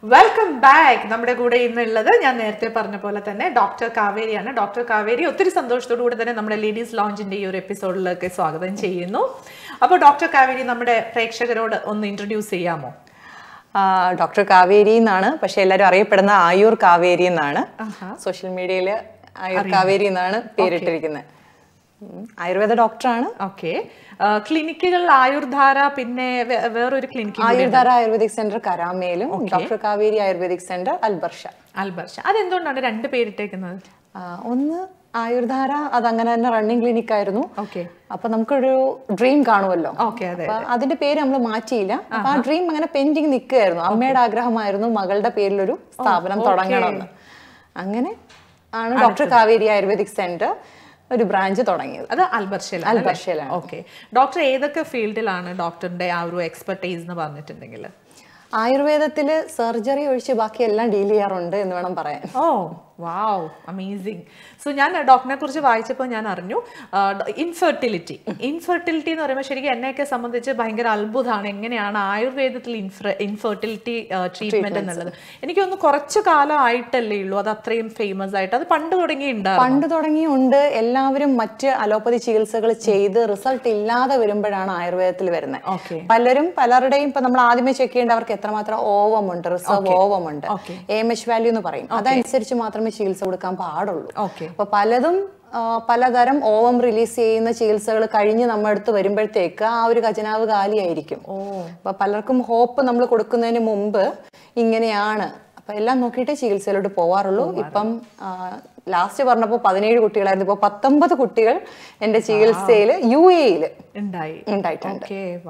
Welcome back. നമ്മുടെ കൂടെ ഇന്നുള്ളത് ഞാൻ നേരത്തെ പറഞ്ഞ പോലെ തന്നെ ഡോക്ടർ കാവേരിയാണ്. ഡോക്ടർ കാവേരി ഒത്തിരി സന്തോഷത്തോടു കൂടി തന്നെ നമ്മുടെ ലേഡീസ് ലോഞ്ചിന്റെ ഈ ഒരു എപ്പിസോഡിലേക്ക് സ്വാഗതം ചെയ്യുന്നു. അപ്പോൾ ഡോക്ടർ കാവേരി നമ്മുടെ പ്രേക്ഷകരോട് ഒന്ന് ഇൻട്രൊഡ്യൂസ് ചെയ്യാമോ? ഡോക്ടർ കാവേരി എന്നാണ്, പക്ഷെ എല്ലാവരും അറിയപ്പെടുന്ന ആയൂർ കാവേരി എന്നാണ്. സോഷ്യൽ മീഡിയയിൽ ആയൂർ കാവേരി എന്നാണ് പേരിട്ടിരിക്കുന്നത്. ആയുർവേദ ഡോക്ടറാണ്. ഓക്കെ. ക്ലിനിക്കുകൾ ആയുർധാര, പിന്നെ വേറൊരു ക്ലിനിക് ആയുർധാര ആയുർവേദിക് സെന്റർ കരാമയിലും, doctor Kaveri ayurvedic centre Al Barsha. അതെന്തുകൊണ്ടാണ് രണ്ട് പേരിട്ടേക്കുന്നത്? ഒന്ന് ആയുർധാര അതങ്ങനെ തന്നെ റണ്ണിങ് ക്ലിനിക് ആയിരുന്നു. അപ്പൊ നമുക്കൊരു ഡ്രീം കാണുമല്ലോ, അതിന്റെ പേര് നമ്മൾ മാറ്റിയില്ല. അപ്പൊ ആ ഡ്രീം അങ്ങനെ പെൻഡിങ് നിൽക്കുകയായിരുന്നു. അമ്മയുടെ ആഗ്രഹമായിരുന്നു മകളുടെ പേരിലൊരു സ്ഥാപനം തുടങ്ങണമെന്ന്. അങ്ങനെ ആണ് ഡോക്ടർ കാവേരി ആയുർവേദിക് സെന്റർ ഒരു ബ്രാഞ്ച് തുടങ്ങിയത്. അത് അൽബർഷയിലാണ്. ഓക്കെ. ഡോക്ടർ ഏതൊക്കെ ഫീൽഡിലാണ് ഡോക്ടറിന്റെ ആ ഒരു എക്സ്പെർട്ടൈസ് എന്ന് പറഞ്ഞിട്ടുണ്ടെങ്കിൽ? ആയുർവേദത്തില് സർജറി ഒഴിച്ച് ബാക്കി എല്ലാം ഡീൽ ചെയ്യാറുണ്ട് എന്ന് വേണം പറയാൻ. ഓ വാവ്, അമേസിങ്. സോ ഞാൻ ഡോക്ടറിനെ കുറിച്ച് വായിച്ചപ്പോൾ ഞാൻ അറിഞ്ഞു ഇൻഫെർട്ടിലിറ്റി എന്ന് പറയുമ്പോൾ ശരിക്കും എന്നെയൊക്കെ സംബന്ധിച്ച് ഭയങ്കര അത്ഭുതമാണ്. എങ്ങനെയാണ് ആയുർവേദത്തിൽ ഇൻഫെർട്ടിലിറ്റി ട്രീറ്റ്മെന്റ് എന്നുള്ളത്? എനിക്കൊന്ന് കുറച്ചു കാലം ആയിട്ടല്ലേ ഉള്ളൂ അത് അത്രയും ഫേമസ് ആയിട്ട്. അത് പണ്ട് തുടങ്ങിയുണ്ട്. എല്ലാവരും മറ്റ് അലോപ്പതി ചികിത്സകൾ ചെയ്ത് റിസൾട്ട് ഇല്ലാതെ വരുമ്പോഴാണ് ആയുർവേദത്തിൽ വരുന്നത്. പലരുടെയും ഇപ്പൊ നമ്മൾ ആദ്യമേ ചെക്ക് ചെയ്യേണ്ട അവർക്ക് എത്രമാത്രം ഓവമുണ്ട്, റിസർവ് ഓവമുണ്ട്, AMH വാല്യൂ എന്ന് പറയും. അതനുസരിച്ച് മാത്രമേ ചികിത്സ കൊടുക്കാൻ പാടുള്ളൂ. അപ്പൊ പലതരം ഓവം റിലീസ് ചെയ്യുന്ന ചികിത്സകൾ കഴിഞ്ഞ് നമ്മുടെ അടുത്ത് വരുമ്പോഴത്തേക്ക് ആ ഒരു ഖജനാവ് കാലിയായിരിക്കും. അപ്പൊ പലർക്കും ഹോപ്പ് നമ്മൾ കൊടുക്കുന്നതിന് മുമ്പ് ഇങ്ങനെയാണ്, അപ്പൊ എല്ലാം നോക്കിയിട്ട് ചികിത്സയിലോട്ട് പോവാറുള്ളൂ. ഇപ്പം ലാസ്റ്റ് പറഞ്ഞപ്പോ 17 കുട്ടികളായിരുന്നു, ഇപ്പൊ 19 കുട്ടികൾ എന്റെ ചികിത്സയിൽ UAE ഉണ്ടായിട്ടുണ്ട്.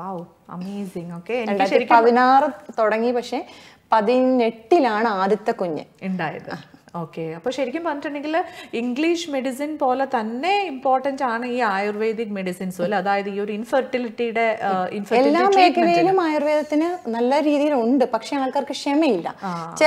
2016 തുടങ്ങി, പക്ഷെ 2018 ആദ്യത്തെ കുഞ്ഞ് ഉണ്ടായത്. ഓക്കെ. അപ്പോൾ ശരിക്കും പറഞ്ഞിട്ടുണ്ടെങ്കിൽ ഇംഗ്ലീഷ് മെഡിസിൻ പോലെ തന്നെ ഇമ്പോർട്ടന്റ് ആണ് ഈ ആയുർവേദിക് മെഡിസിൻസ് അല്ലെ? അതായത് ഈ ഒരു ഇൻഫെർട്ടിലിറ്റിയുടെ എല്ലാ മേഖലയിലും ആയുർവേദത്തിന് നല്ല രീതിയിൽ ഉണ്ട്, പക്ഷെ ആൾക്കാർക്ക് ക്ഷമയില്ല. ചില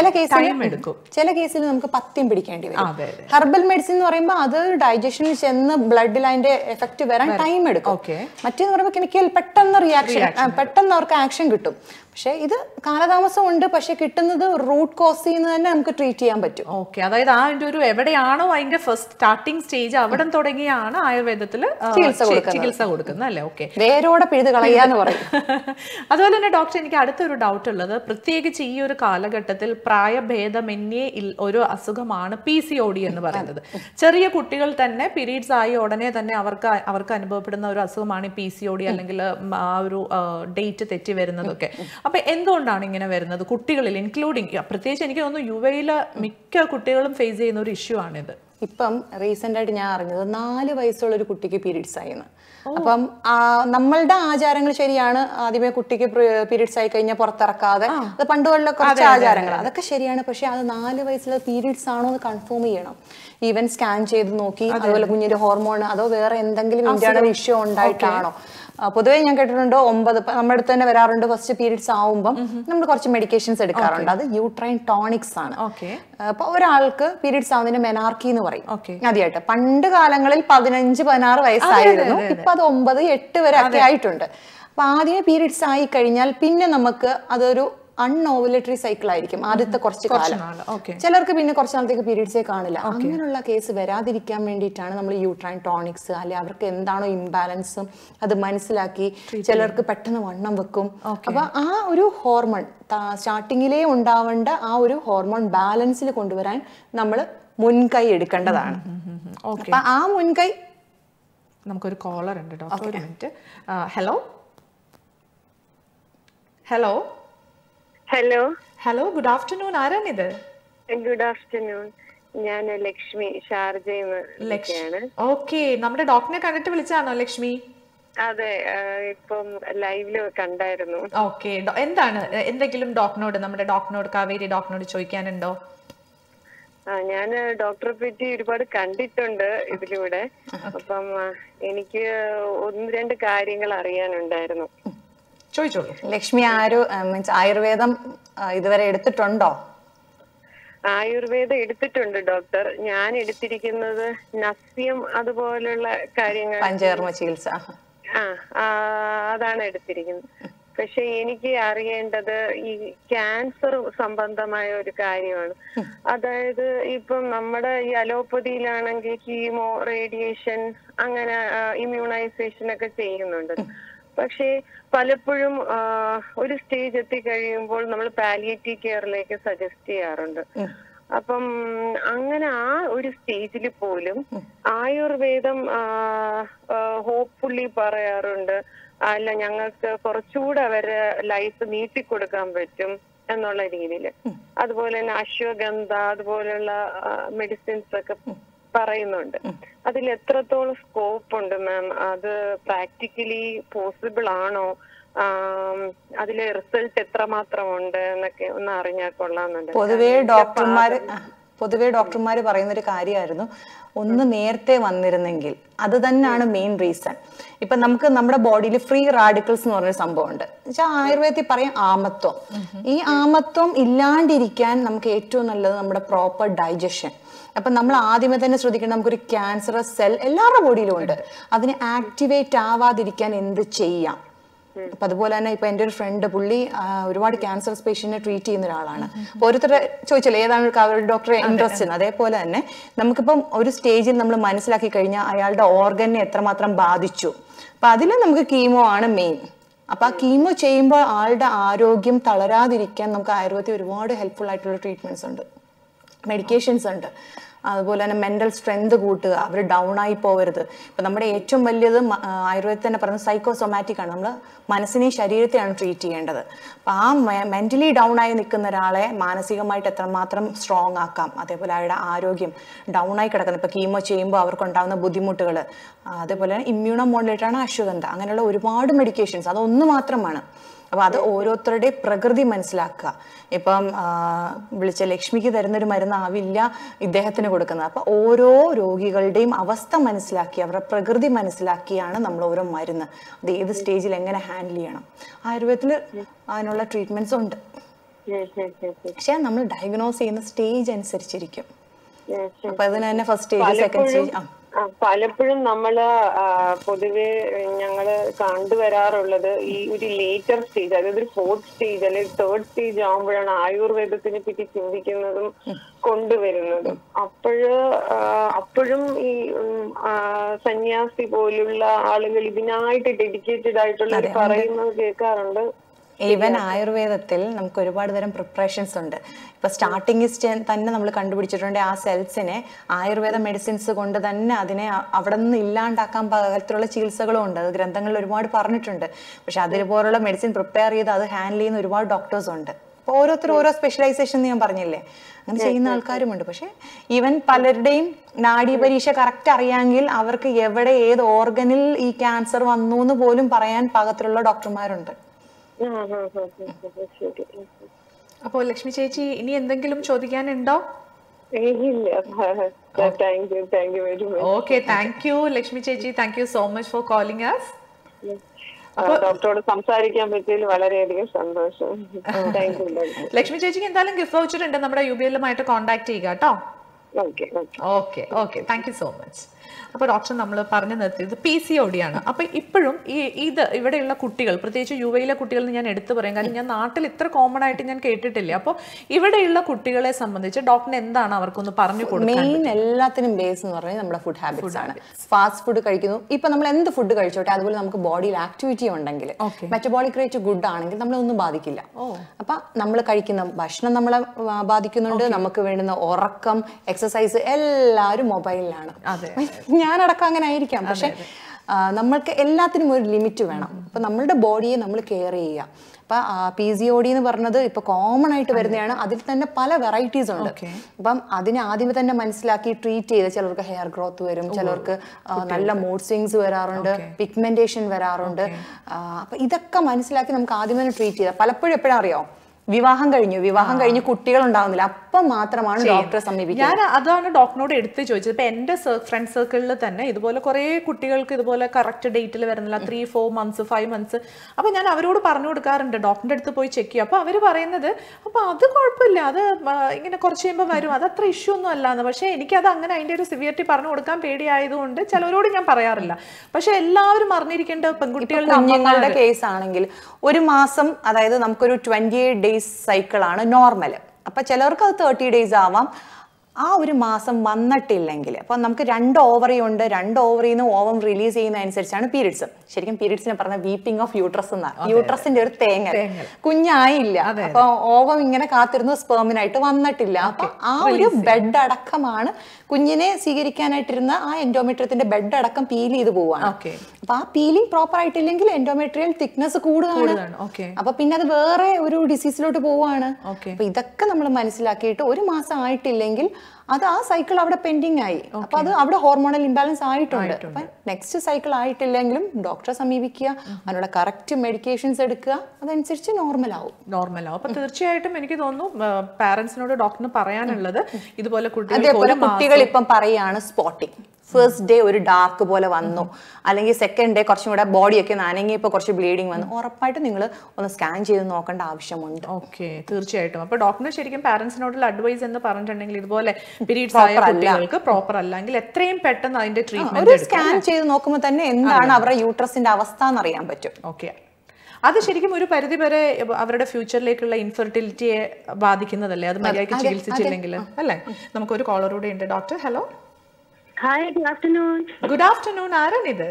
കേസിൽ നമുക്ക് പത്യം പിടിക്കേണ്ടി വരും. ഹെർബൽ മെഡിസിൻ എന്ന് പറയുമ്പോൾ അത് ഡൈജഷനിൽ ചെന്ന് ബ്ലഡിൽ അതിന്റെ എഫക്ട് വരാൻ ടൈം എടുക്കും. മറ്റേന്ന് പറയുമ്പോൾ കെമിക്കൽ പെട്ടെന്ന് അവർക്ക് ആക്ഷൻ കിട്ടും. പക്ഷെ ഇത് കാലതാമസം ഉണ്ട്, പക്ഷെ കിട്ടുന്നത് റൂട്ട് കോസിൽ നിന്ന് തന്നെ നമുക്ക് ട്രീറ്റ് ചെയ്യാൻ പറ്റും. ഓക്കെ. അതായത് അതിന്റെ ഒരു എവിടെയാണോ അതിന്റെ ഫസ്റ്റ് സ്റ്റാർട്ടിംഗ് സ്റ്റേജ് അവിടെ തുടങ്ങിയാണ് ആയുർവേദത്തിൽ ചികിത്സ കൊടുക്കുന്നത് അല്ലേ? ഓക്കെ. വേരോടെ പിഴുത് കളയാന്ന് പറയും. അതുപോലെ തന്നെ ഡോക്ടർ, എനിക്ക് അടുത്തൊരു ഡൗട്ട് ഉള്ളത്, പ്രത്യേകിച്ച് ഈ ഒരു കാലഘട്ടത്തിൽ പ്രായഭേദമന്യേ ഒരു അസുഖമാണ് PCOD എന്ന് പറയുന്നത്. ചെറിയ കുട്ടികൾ തന്നെ പീരീഡ്സ് ആയി ഉടനെ തന്നെ അവർക്ക് അനുഭവപ്പെടുന്ന ഒരു അസുഖമാണ് PCOD, അല്ലെങ്കിൽ ആ ഒരു ഡേറ്റ് തെറ്റി വരുന്നതൊക്കെ. അപ്പൊ എന്തുകൊണ്ടാണ് ഇങ്ങനെ വരുന്നത് കുട്ടികളിൽ, ഇൻക്ലൂഡിങ് പ്രത്യേകിച്ച് എനിക്ക് തോന്നുന്നു UAE മിക്ക കുട്ടികളും ഫേസ് ചെയ്യുന്ന ഒരു ഇഷ്യൂ ആണിത്. ഇപ്പം റീസെന്റ് ആയിട്ട് ഞാൻ അറിഞ്ഞത് 4 വയസ്സുള്ള ഒരു കുട്ടിക്ക് പീരീഡ്സ് ആയിന്ന്. അപ്പം നമ്മളുടെ ആചാരങ്ങൾ ശരിയാണ്, ആദ്യമേ കുട്ടിക്ക് പീരീഡ്സ് ആയി കഴിഞ്ഞാൽ പുറത്തിറക്കാതെ, അത് പണ്ടുകളിലെ കുറച്ച് ആചാരങ്ങൾ അതൊക്കെ ശരിയാണ്. പക്ഷെ അത് 4 വയസ്സിലെ പീരീഡ്സ് ആണോ എന്ന് കൺഫേം ചെയ്യണം. ഈവൻ സ്കാൻ ചെയ്ത് നോക്കി, അതുപോലെ കുഞ്ഞിന്റെ ഹോർമോൺ അതോ വേറെ എന്തെങ്കിലും ഇന്റേണൽ ഇഷ്യൂ ഉണ്ടായിട്ടാണോ. പൊതുവേ ഞാൻ കേട്ടിട്ടുണ്ട് 9 നമ്മുടെ അടുത്ത് തന്നെ വരാറുണ്ട്. ഫസ്റ്റ് പീരീഡ്സ് ആവുമ്പം നമ്മൾ കുറച്ച് മെഡിക്കേഷൻസ് എടുക്കാറുണ്ട്. അത് യൂട്രൈൻ ടോണിക്സ് ആണ്. അപ്പൊ ഒരാൾക്ക് പീരീഡ്സ് ആവുന്നതിന് മെനാർക്കി എന്ന് പറയും. ആദ്യമായിട്ട് പണ്ട് കാലങ്ങളിൽ 15-16 വയസ്സായിരുന്നു, ഇപ്പൊ അത് 9-8 വരെ ഒക്കെ ആയിട്ടുണ്ട്. അപ്പൊ ആദ്യമേ പീരീഡ്സ് ആയി കഴിഞ്ഞാൽ പിന്നെ നമുക്ക് അതൊരു അൺഓവുലേറ്ററി സൈക്കിൾ ആയിരിക്കും ആദ്യത്തെ കുറച്ച് കാലം. ചിലർക്ക് പിന്നെ കുറച്ച് നാളത്തേക്ക് പീരീഡ്സേ കാണില്ല. അങ്ങനെയുള്ള കേസ് വരാതിരിക്കാൻ വേണ്ടിയിട്ടാണ് നമ്മൾ യൂട്രൈൻ ടോണിക്സ്, അല്ലെ അവർക്ക് എന്താണോ ഇംബാലൻസും അത് മനസ്സിലാക്കി. ചിലർക്ക് പെട്ടെന്ന് വണ്ണം വെക്കും. അപ്പൊ ആ ഒരു ഹോർമോൺ സ്റ്റാർട്ടിങ്ങിലേ ഉണ്ടാവേണ്ട ആ ഒരു ഹോർമോൺ ബാലൻസിൽ കൊണ്ടുവരാൻ നമ്മൾ മുൻകൈ എടുക്കേണ്ടതാണ്. അപ്പൊ ആ മുൻകൈ. നമുക്കൊരു കോളർ ഉണ്ട് ഡോക്ടർ, ഒരു minute. Hello hello hello hello good afternoon. ആരാണിത്? ഗുഡ് ആഫ്റ്റർനൂൺ, ഞാൻ ലക്ഷ്മി, ഷാർജയാണ്. ഓക്കെ. നമ്മുടെ ഡോക്ടറിനെ കണ്ടിട്ട് വിളിച്ചാണോ ലക്ഷ്മി? അതെ, ഇപ്പം ലൈവില് കണ്ടായിരുന്നു. ഓക്കെ. എന്താണ് എന്തെങ്കിലും നമ്മുടെ ഡോക്ടറിനോട്, കാവേരി ഡോക്ടറിനോട് ചോദിക്കാനുണ്ടോ? ഞാൻ ഡോക്ടറെ പറ്റി ഒരുപാട് കണ്ടിട്ടുണ്ട് ഇതിലൂടെ. അപ്പം എനിക്ക് 1-2 കാര്യങ്ങൾ അറിയാനുണ്ടായിരുന്നു. ചോദിച്ചോളൂ. ലക്ഷ്മി ആയുർവേദം ഇതുവരെ എടുത്തിട്ടുണ്ടോ? ആയുർവേദം എടുത്തിട്ടുണ്ട് ഡോക്ടർ. ഞാൻ എടുത്തിരിക്കുന്നത് നസ്യം അതുപോലുള്ള കാര്യങ്ങൾ, പഞ്ചകർമ്മ ചികിത്സ. അതാണ് എടുത്തിരിക്കുന്നത്. പക്ഷെ എനിക്ക് അറിയേണ്ടത് ഈ ക്യാൻസർ സംബന്ധമായ ഒരു കാര്യമാണ്. അതായത് ഇപ്പം നമ്മുടെ ഈ അലോപ്പതിയിലാണെങ്കിൽ കീമോ, റേഡിയേഷൻ, അങ്ങനെ ഇമ്മ്യൂണൈസേഷൻ ഒക്കെ ചെയ്യുന്നുണ്ട്. പക്ഷേ പലപ്പോഴും ഒരു സ്റ്റേജ് എത്തിക്കഴിയുമ്പോൾ നമ്മൾ പാലിയേറ്റീവ് കെയറിലേക്ക് സജസ്റ്റ് ചെയ്യാറുണ്ട്. അപ്പം അങ്ങനെ ആ ഒരു സ്റ്റേജിൽ പോലും ആയുർവേദം ഹോപ്പ്ഫുള്ളി പറയാറുണ്ട്, അല്ല ഞങ്ങൾക്ക് കുറച്ചുകൂടെ അവരെ ലൈഫ് നീട്ടിക്കൊടുക്കാൻ പറ്റും എന്നുള്ള രീതിയിൽ. അതുപോലെ തന്നെ അശ്വഗന്ധ അതുപോലെയുള്ള മെഡിസിൻസ് ഒക്കെ പറയുന്നുണ്ട്. അതിൽ എത്രത്തോളം സ്കോപ്പ് ഉണ്ട് മാം? അത് പ്രാക്ടിക്കലി പോസിബിൾ ആണോ? അതിലെ റിസൾട്ട് എത്രമാത്രം ഉണ്ട് എന്നൊക്കെ ഒന്ന് അറിഞ്ഞാൽ കൊള്ളാമെന്നുണ്ട്. പൊതുവേ ഡോക്ടർമാർ പറയുന്ന ഒരു കാര്യമായിരുന്നു, ഒന്ന് നേരത്തെ വന്നിരുന്നെങ്കിൽ. അത് തന്നെയാണ് മെയിൻ റീസൺ. ഇപ്പൊ നമുക്ക് നമ്മുടെ ബോഡിയിൽ ഫ്രീ റാഡിക്കൽസ് എന്ന് പറഞ്ഞൊരു സംഭവം ഉണ്ട്. വെച്ചാൽ ആയുർവേദത്തിൽ പറയാം ആമത്വം. ഈ ആമത്വം ഇല്ലാണ്ടിരിക്കാൻ നമുക്ക് ഏറ്റവും നല്ലത് നമ്മുടെ പ്രോപ്പർ ഡൈജഷൻ. അപ്പൊ നമ്മൾ ആദ്യമേ തന്നെ ശ്രദ്ധിക്കണം, നമുക്കൊരു ക്യാൻസറസ് സെൽ എല്ലാവരുടെ ബോഡിയിലും ഉണ്ട്. അതിന് ആക്ടിവേറ്റ് ആവാതിരിക്കാൻ എന്ത് ചെയ്യാം? അപ്പൊ അതുപോലെ തന്നെ ഇപ്പൊ എൻ്റെ ഒരു ഫ്രണ്ട്, പുള്ളി ഒരുപാട് ക്യാൻസർ പേഷ്യന്റിനെ ട്രീറ്റ് ചെയ്യുന്ന ഒരാളാണ്. അപ്പൊ ഓരോരുത്തരെ ചോദിച്ചല്ലോ ഏതാണ് ഡോക്ടറെ ഇൻട്രസ്റ്റ് എന്ന്. അതേപോലെ തന്നെ നമുക്കിപ്പം ഒരു സ്റ്റേജിൽ നമ്മൾ മനസ്സിലാക്കി കഴിഞ്ഞാൽ അയാളുടെ ഓർഗനെ എത്രമാത്രം ബാധിച്ചു. അപ്പൊ അതിൽ നമുക്ക് കീമോ ആണ് മെയിൻ. അപ്പൊ ആ കീമോ ചെയ്യുമ്പോൾ ആളുടെ ആരോഗ്യം തളരാതിരിക്കാൻ നമുക്ക് ആയുർവേദത്തിൽ ഒരുപാട് ഹെൽപ്ഫുൾ ആയിട്ടുള്ള ട്രീറ്റ്മെന്റ്സ് ഉണ്ട്, മെഡിക്കേഷൻസ് ഉണ്ട്. അതുപോലെ തന്നെ മെന്റൽ സ്ട്രെങ്ത് കൂട്ടുക, അവർ ഡൗൺ ആയി പോകരുത്. ഇപ്പം നമ്മുടെ ഏറ്റവും വലിയത് ആയുർവേദത്തിൽ തന്നെ പറയുന്നത് സൈക്കോസൊമാറ്റിക് ആണ്. നമ്മൾ മനസ്സിനെയും ശരീരത്തെയാണ് ട്രീറ്റ് ചെയ്യേണ്ടത്. അപ്പം ആ മെന്റലി ഡൗൺ ആയി നിൽക്കുന്ന ഒരാളെ മാനസികമായിട്ട് എത്രമാത്രം സ്ട്രോങ് ആക്കാം. അതേപോലെ അയാളുടെ ആരോഗ്യം ഡൗൺ ആയി കിടക്കുന്നത്, ഇപ്പം കീമോ ചെയ്യുമ്പോൾ അവർക്കുണ്ടാകുന്ന ബുദ്ധിമുട്ടുകൾ, അതേപോലെ തന്നെ ഇമ്മ്യൂണോ മോഡുലേറ്ററാണ് അശ്വഗന്ധ. അങ്ങനെയുള്ള ഒരുപാട് മെഡിക്കേഷൻസ്, അതൊന്നു മാത്രമാണ്. അപ്പൊ അത് ഓരോരുത്തരുടെയും പ്രകൃതി മനസ്സിലാക്കുക. ഇപ്പം വിളിച്ച ലക്ഷ്മിക്ക് തരുന്നൊരു മരുന്നാവില്ല ഇദ്ദേഹത്തിന് കൊടുക്കുന്നത്. അപ്പൊ ഓരോ രോഗികളുടെയും അവസ്ഥ മനസ്സിലാക്കി, അവരുടെ പ്രകൃതി മനസ്സിലാക്കിയാണ് നമ്മൾ ഓരോ മരുന്ന് അത് ഏത് സ്റ്റേജിൽ എങ്ങനെ ഹാൻഡിൽ ചെയ്യണം. ആയുർവേദത്തിൽ അതിനുള്ള ട്രീറ്റ്മെന്റ്സ് ഉണ്ട്. പക്ഷെ നമ്മൾ ഡയഗ്നോസ് ചെയ്യുന്ന സ്റ്റേജ് അനുസരിച്ചിരിക്കും. അപ്പൊ അതിന് തന്നെ ഫസ്റ്റ് സ്റ്റേജ്, സെക്കൻഡ് സ്റ്റേജ്. പലപ്പോഴും നമ്മള് പൊതുവെ ഞങ്ങള് കണ്ടുവരാറുള്ളത് ഈ ഒരു ലേറ്റർ സ്റ്റേജ്, അതായത് ഒരു 4th സ്റ്റേജ് അല്ലെങ്കിൽ 3rd സ്റ്റേജ് ആകുമ്പോഴാണ് ആയുർവേദത്തിനെ പറ്റി ചിന്തിക്കുന്നതും കൊണ്ടുവരുന്നതും. അപ്പോഴും ഈ സന്യാസി പോലുള്ള ആളുകൾ ഇതിനായിട്ട് ഡെഡിക്കേറ്റഡ് ആയിട്ടുള്ള പറയുന്നത് കേൾക്കാറുണ്ട്. ഈവൻ ആയുർവേദത്തിൽ നമുക്ക് ഒരുപാട് തരം പ്രിപ്പറേഷൻസ് ഉണ്ട്. ഇപ്പൊ സ്റ്റാർട്ടിങ് തന്നെ നമ്മൾ കണ്ടുപിടിച്ചിട്ടുണ്ട്, ആ സെൽസിനെ ആയുർവേദ മെഡിസിൻസ് കൊണ്ട് തന്നെ അതിനെ അവിടെ നിന്ന് ഇല്ലാണ്ടാക്കാൻ പാകത്തിലുള്ള ചികിത്സകളും ഉണ്ട്. അത് ഗ്രന്ഥങ്ങളിൽ ഒരുപാട് പറഞ്ഞിട്ടുണ്ട്. പക്ഷെ അതുപോലുള്ള മെഡിസിൻ പ്രിപ്പയർ ചെയ്ത് അത് ഹാൻഡിൽ ചെയ്യുന്ന ഒരുപാട് ഡോക്ടേഴ്സ് ഉണ്ട്. അപ്പൊ ഓരോരുത്തരും ഓരോ സ്പെഷ്യലൈസേഷൻ ഞാൻ പറഞ്ഞില്ലേ, അങ്ങനെ ചെയ്യുന്ന ആൾക്കാരുമുണ്ട്. പക്ഷെ ഈവൻ പലരുടെയും നാഡീ പരീക്ഷ കറക്റ്റ് അറിയാമെങ്കിൽ അവർക്ക് എവിടെ ഏത് ഓർഗനിൽ ഈ ക്യാൻസർ വന്നു എന്ന് പോലും പറയാൻ പാകത്തിലുള്ള ഡോക്ടർമാരുണ്ട്. അപ്പോ ലക്ഷ്മി ചേച്ചി ഇനി എന്തെങ്കിലും ചോദിക്കാനുണ്ടോ? ഓക്കെ, താങ്ക് യു ലക്ഷ്മി ചേച്ചി. Thank you so much for calling us. ഡോക്ടറോട് സംസാരിക്കാൻ പറ്റിയതിൽ വളരെയധികം സന്തോഷം. ലക്ഷ്മി ചേച്ചിക്ക് എന്തായാലും ഗിഫ്റ്റ് വൗച്ചർ ഉണ്ട്, നമ്മുടെ UBLുമായിട്ട് കോൺടാക്ട് ചെയ്യുക കേട്ടോ. Okay, thank you so much. അപ്പോൾ ഡോക്ടർ നമ്മൾ പറഞ്ഞു നിർത്തിയത് PCOD ആണ്. അപ്പോൾ ഇപ്പോഴും ഇത് ഇവിടെയുള്ള കുട്ടികൾ, പ്രത്യേകിച്ച് UAയിലെ കുട്ടികൾ ഞാൻ എടുത്തു പറയാം, കാരണം ഞാൻ നാട്ടിൽ ഇത്ര കോമൺ ആയിട്ട് ഞാൻ കേട്ടിട്ടില്ല. അപ്പോൾ ഇവിടെയുള്ള കുട്ടികളെ സംബന്ധിച്ച് ഡോക്ടറിന് എന്താണ് അവർക്കൊന്ന് പറഞ്ഞു കൊടുക്കുന്നത്? മെയിൻ എല്ലാത്തിനും ബേസ് എന്ന് പറഞ്ഞാൽ നമ്മുടെ ഫുഡ് ഹാബിറ്റ്സ് ആണ്. ഫാസ്റ്റ് ഫുഡ് കഴിക്കുന്നു, ഇപ്പൊ നമ്മൾ എന്ത് ഫുഡ് കഴിച്ചോട്ടെ അതുപോലെ നമുക്ക് ബോഡിയിൽ ആക്ടിവിറ്റി ഉണ്ടെങ്കിൽ, മെറ്റബോളിക് റേറ്റ് ഗുഡ് ആണെങ്കിൽ നമ്മളൊന്നും ബാധിക്കില്ല. അപ്പൊ നമ്മൾ കഴിക്കുന്ന ഭക്ഷണം നമ്മളെ ബാധിക്കുന്നുണ്ട്, നമുക്ക് വേണ്ടുന്ന ഉറക്കം, എക്സസൈസ് എല്ലാവരും മൊബൈലിലാണ്. ഞാനടക്കം അങ്ങനെ ആയിരിക്കാം. പക്ഷെ നമ്മൾക്ക് എല്ലാത്തിനും ഒരു ലിമിറ്റ് വേണം. അപ്പൊ നമ്മളുടെ ബോഡിയെ നമ്മൾ കെയർ ചെയ്യുക. അപ്പൊ PCOD എന്ന് പറഞ്ഞത് ഇപ്പൊ കോമൺ ആയിട്ട് വരുന്നതാണ്. അതിൽ തന്നെ പല വെറൈറ്റീസ് ഉണ്ട്. അപ്പം അതിനെ ആദ്യമേ തന്നെ മനസ്സിലാക്കി ട്രീറ്റ് ചെയ്ത്, ചിലർക്ക് ഹെയർ ഗ്രോത്ത് വരും, ചിലർക്ക് നല്ല മൂഡ് സ്വിങ്സ് വരാറുണ്ട്, പിഗ്മെന്റേഷൻ വരാറുണ്ട്. അപ്പൊ ഇതൊക്കെ മനസ്സിലാക്കി നമുക്ക് ആദ്യമേ തന്നെ ട്രീറ്റ് ചെയ്താൽ പലപ്പോഴും എപ്പോഴാ അറിയോ, വിവാഹം കഴിഞ്ഞ് കുട്ടികൾ ഉണ്ടാവുന്നില്ല, അപ്പം മാത്രമാണ് ഡോക്ടറെ സമീപിക്കുക. ഞാൻ അതാണ് ഡോക്ടറിനോട് എടുത്ത് ചോദിച്ചത്. ഇപ്പൊ എന്റെ ഫ്രണ്ട് സർക്കിളിൽ തന്നെ ഇതുപോലെ കുറെ കുട്ടികൾക്ക് ഇതുപോലെ കറക്റ്റ് ഡേറ്റിൽ വരുന്നില്ല, 3-4 months 5 months. അപ്പൊ ഞാൻ അവരോട് പറഞ്ഞു കൊടുക്കാറുണ്ട് ഡോക്ടറിന്റെ അടുത്ത് പോയി ചെക്ക് ചെയ്യുക. അപ്പൊ അവര് പറയുന്നത് അപ്പൊ അത് കുഴപ്പമില്ല, അത് ഇങ്ങനെ കുറച്ച് കഴിയുമ്പോൾ വരും, അത് അത്ര ഇഷ്യൂ ഒന്നും അല്ലാന്ന്. പക്ഷെ എനിക്കത് അങ്ങനെ അതിന്റെ ഒരു സിവിയറിറ്റി പറഞ്ഞു കൊടുക്കാൻ പേടിയായതുകൊണ്ട് ചിലവരോട് ഞാൻ പറയാറില്ല. പക്ഷെ എല്ലാവരും അറിഞ്ഞിരിക്കേണ്ട കുഞ്ഞുങ്ങളുടെ കേസ് ആണെങ്കിൽ ഒരു മാസം, അതായത് നമുക്കൊരു 28 days സൈക്കിളാണ് നോർമൽ. അപ്പൊ ചിലർക്ക് അത് 30 days ആവാം. ആ ഒരു മാസം വന്നിട്ടില്ലെങ്കിൽ, അപ്പൊ നമുക്ക് 2 ഓവറി ഉണ്ട്, 2 ഓവറിൽ നിന്ന് ഓവം റിലീസ് ചെയ്യുന്ന അനുസരിച്ചാണ് പീരീഡ്സ്. ശരിക്കും പീരീഡ്സിനെ പറഞ്ഞ വീപ്പിംഗ് ഓഫ് യൂട്രസ് എന്നാണ്. യൂട്രസിന്റെ ഒരു തേങ്ങൽ, കുഞ്ഞായില്ല, അപ്പൊ ഓവം ഇങ്ങനെ കാത്തിരുന്നു സ്പേമിനായിട്ട് വന്നിട്ടില്ല. അപ്പൊ ആ ഒരു ബെഡ് അടക്കമാണ് കുഞ്ഞിനെ സ്വീകരിക്കാനായിട്ടിരുന്ന ആ എൻഡോമെട്രിയത്തിന്റെ ബെഡ് അടക്കം പീൽ ചെയ്ത് പോവാണ്. അപ്പൊ ആ പീലിംഗ് പ്രോപ്പർ ആയിട്ടില്ലെങ്കിൽ എൻഡോമെട്രിയൽ തിക്നെസ് കൂടുതലാണ്. അപ്പൊ പിന്നെ അത് വേറെ ഒരു ഡിസീസിലോട്ട് പോവാണ്. അപ്പൊ ഇതൊക്കെ നമ്മൾ മനസ്സിലാക്കിയിട്ട് ഒരു മാസം ആയിട്ടില്ലെങ്കിൽ അത് ആ സൈക്കിൾ അവിടെ പെൻഡിങ് ആയി. അപ്പൊ അത് അവിടെ ഹോർമോണൽ ഇംബാലൻസ് ആയിട്ടുണ്ട്. അപ്പൊ നെക്സ്റ്റ് സൈക്കിൾ ആയിട്ടില്ലെങ്കിലും ഡോക്ടറെ സമീപിക്കുക, അതിനുള്ള കറക്റ്റ് മെഡിക്കേഷൻസ് എടുക്കുക, അതനുസരിച്ച് നോർമൽ ആവും. അപ്പൊ തീർച്ചയായിട്ടും എനിക്ക് തോന്നുന്നു പാരന്റ്സിനോട് ഡോക്ടറിന് പറയാനുള്ളത് ഇതുപോലെ കുട്ടികൾ ഇപ്പം പറയാണ് സ്പോട്ടിങ്. ഫസ്റ്റ് ഡേ ഒരു ഡാർക്ക് പോലെ വന്നു, അല്ലെങ്കിൽ സെക്കൻഡ് ഡേ കുറച്ചും കൂടെ ബോഡിയൊക്കെ നനങ്ങിയപ്പോൾ കുറച്ച് ബ്ലീഡിങ് വന്നു, ഉറപ്പായിട്ട് നിങ്ങൾ ഒന്ന് സ്കാൻ ചെയ്ത് നോക്കേണ്ട ആവശ്യമുണ്ട്. ഓക്കെ, തീർച്ചയായിട്ടും. അപ്പൊ ഡോക്ടറിന് ശരിക്കും പാരന്റ്സിനോടുള്ള അഡ്വൈസ് എന്ന് പറഞ്ഞിട്ടുണ്ടെങ്കിൽ ഇതുപോലെ പീരീഡ്സ് ആയ കുട്ടികൾക്ക് പ്രോപ്പർ അല്ലെങ്കിൽ എത്രയും പെട്ടെന്ന് അതിന്റെ ട്രീറ്റ്മെന്റ് സ്കാൻ ചെയ്ത് നോക്കുമ്പോൾ തന്നെ എന്താണ് അവരുടെ യൂട്രസിന്റെ അവസ്ഥ എന്നറിയാൻ പറ്റും. ഓക്കെ, അത് ശരിക്കും ഒരു പരിധി വരെ അവരുടെ ഫ്യൂച്ചറിലേക്കുള്ള ഇൻഫെർട്ടിലിറ്റിയെ ബാധിക്കുന്നതല്ലേ, അത് മര്യാദയ്ക്ക് ചികിത്സിച്ചില്ലെങ്കിൽ അല്ലേ? നമുക്കൊരു കോളറൂടെ ഉണ്ട്. Doctor, hello. Hi, good afternoon. Good afternoon. Aranidha.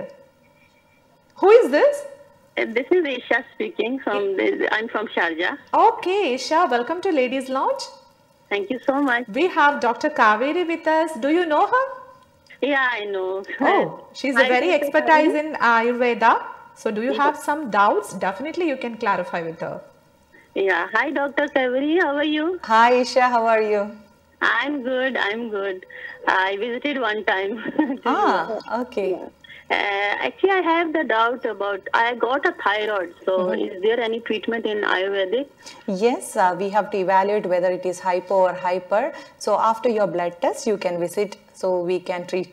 Who is this? This is Isha speaking. I'm from Sharjah. Okay, Isha. Welcome to Ladies Lounge. Thank you so much. We have Dr. Kaveri with us. Do you know her? Yeah, I know. Oh, she's a very expertise in Ayurveda. So do you have some doubts? Definitely you can clarify with her. Yeah. Hi, Dr. Kaveri. How are you? Hi, Isha. How are you? I'm good. I visited one time. Okay. Actually, I have the doubt about, I got a thyroid. So is there any treatment in Ayurvedic? Yes, we have to evaluate whether it is hypo or hyper. So after your blood test, you can visit so we can treat.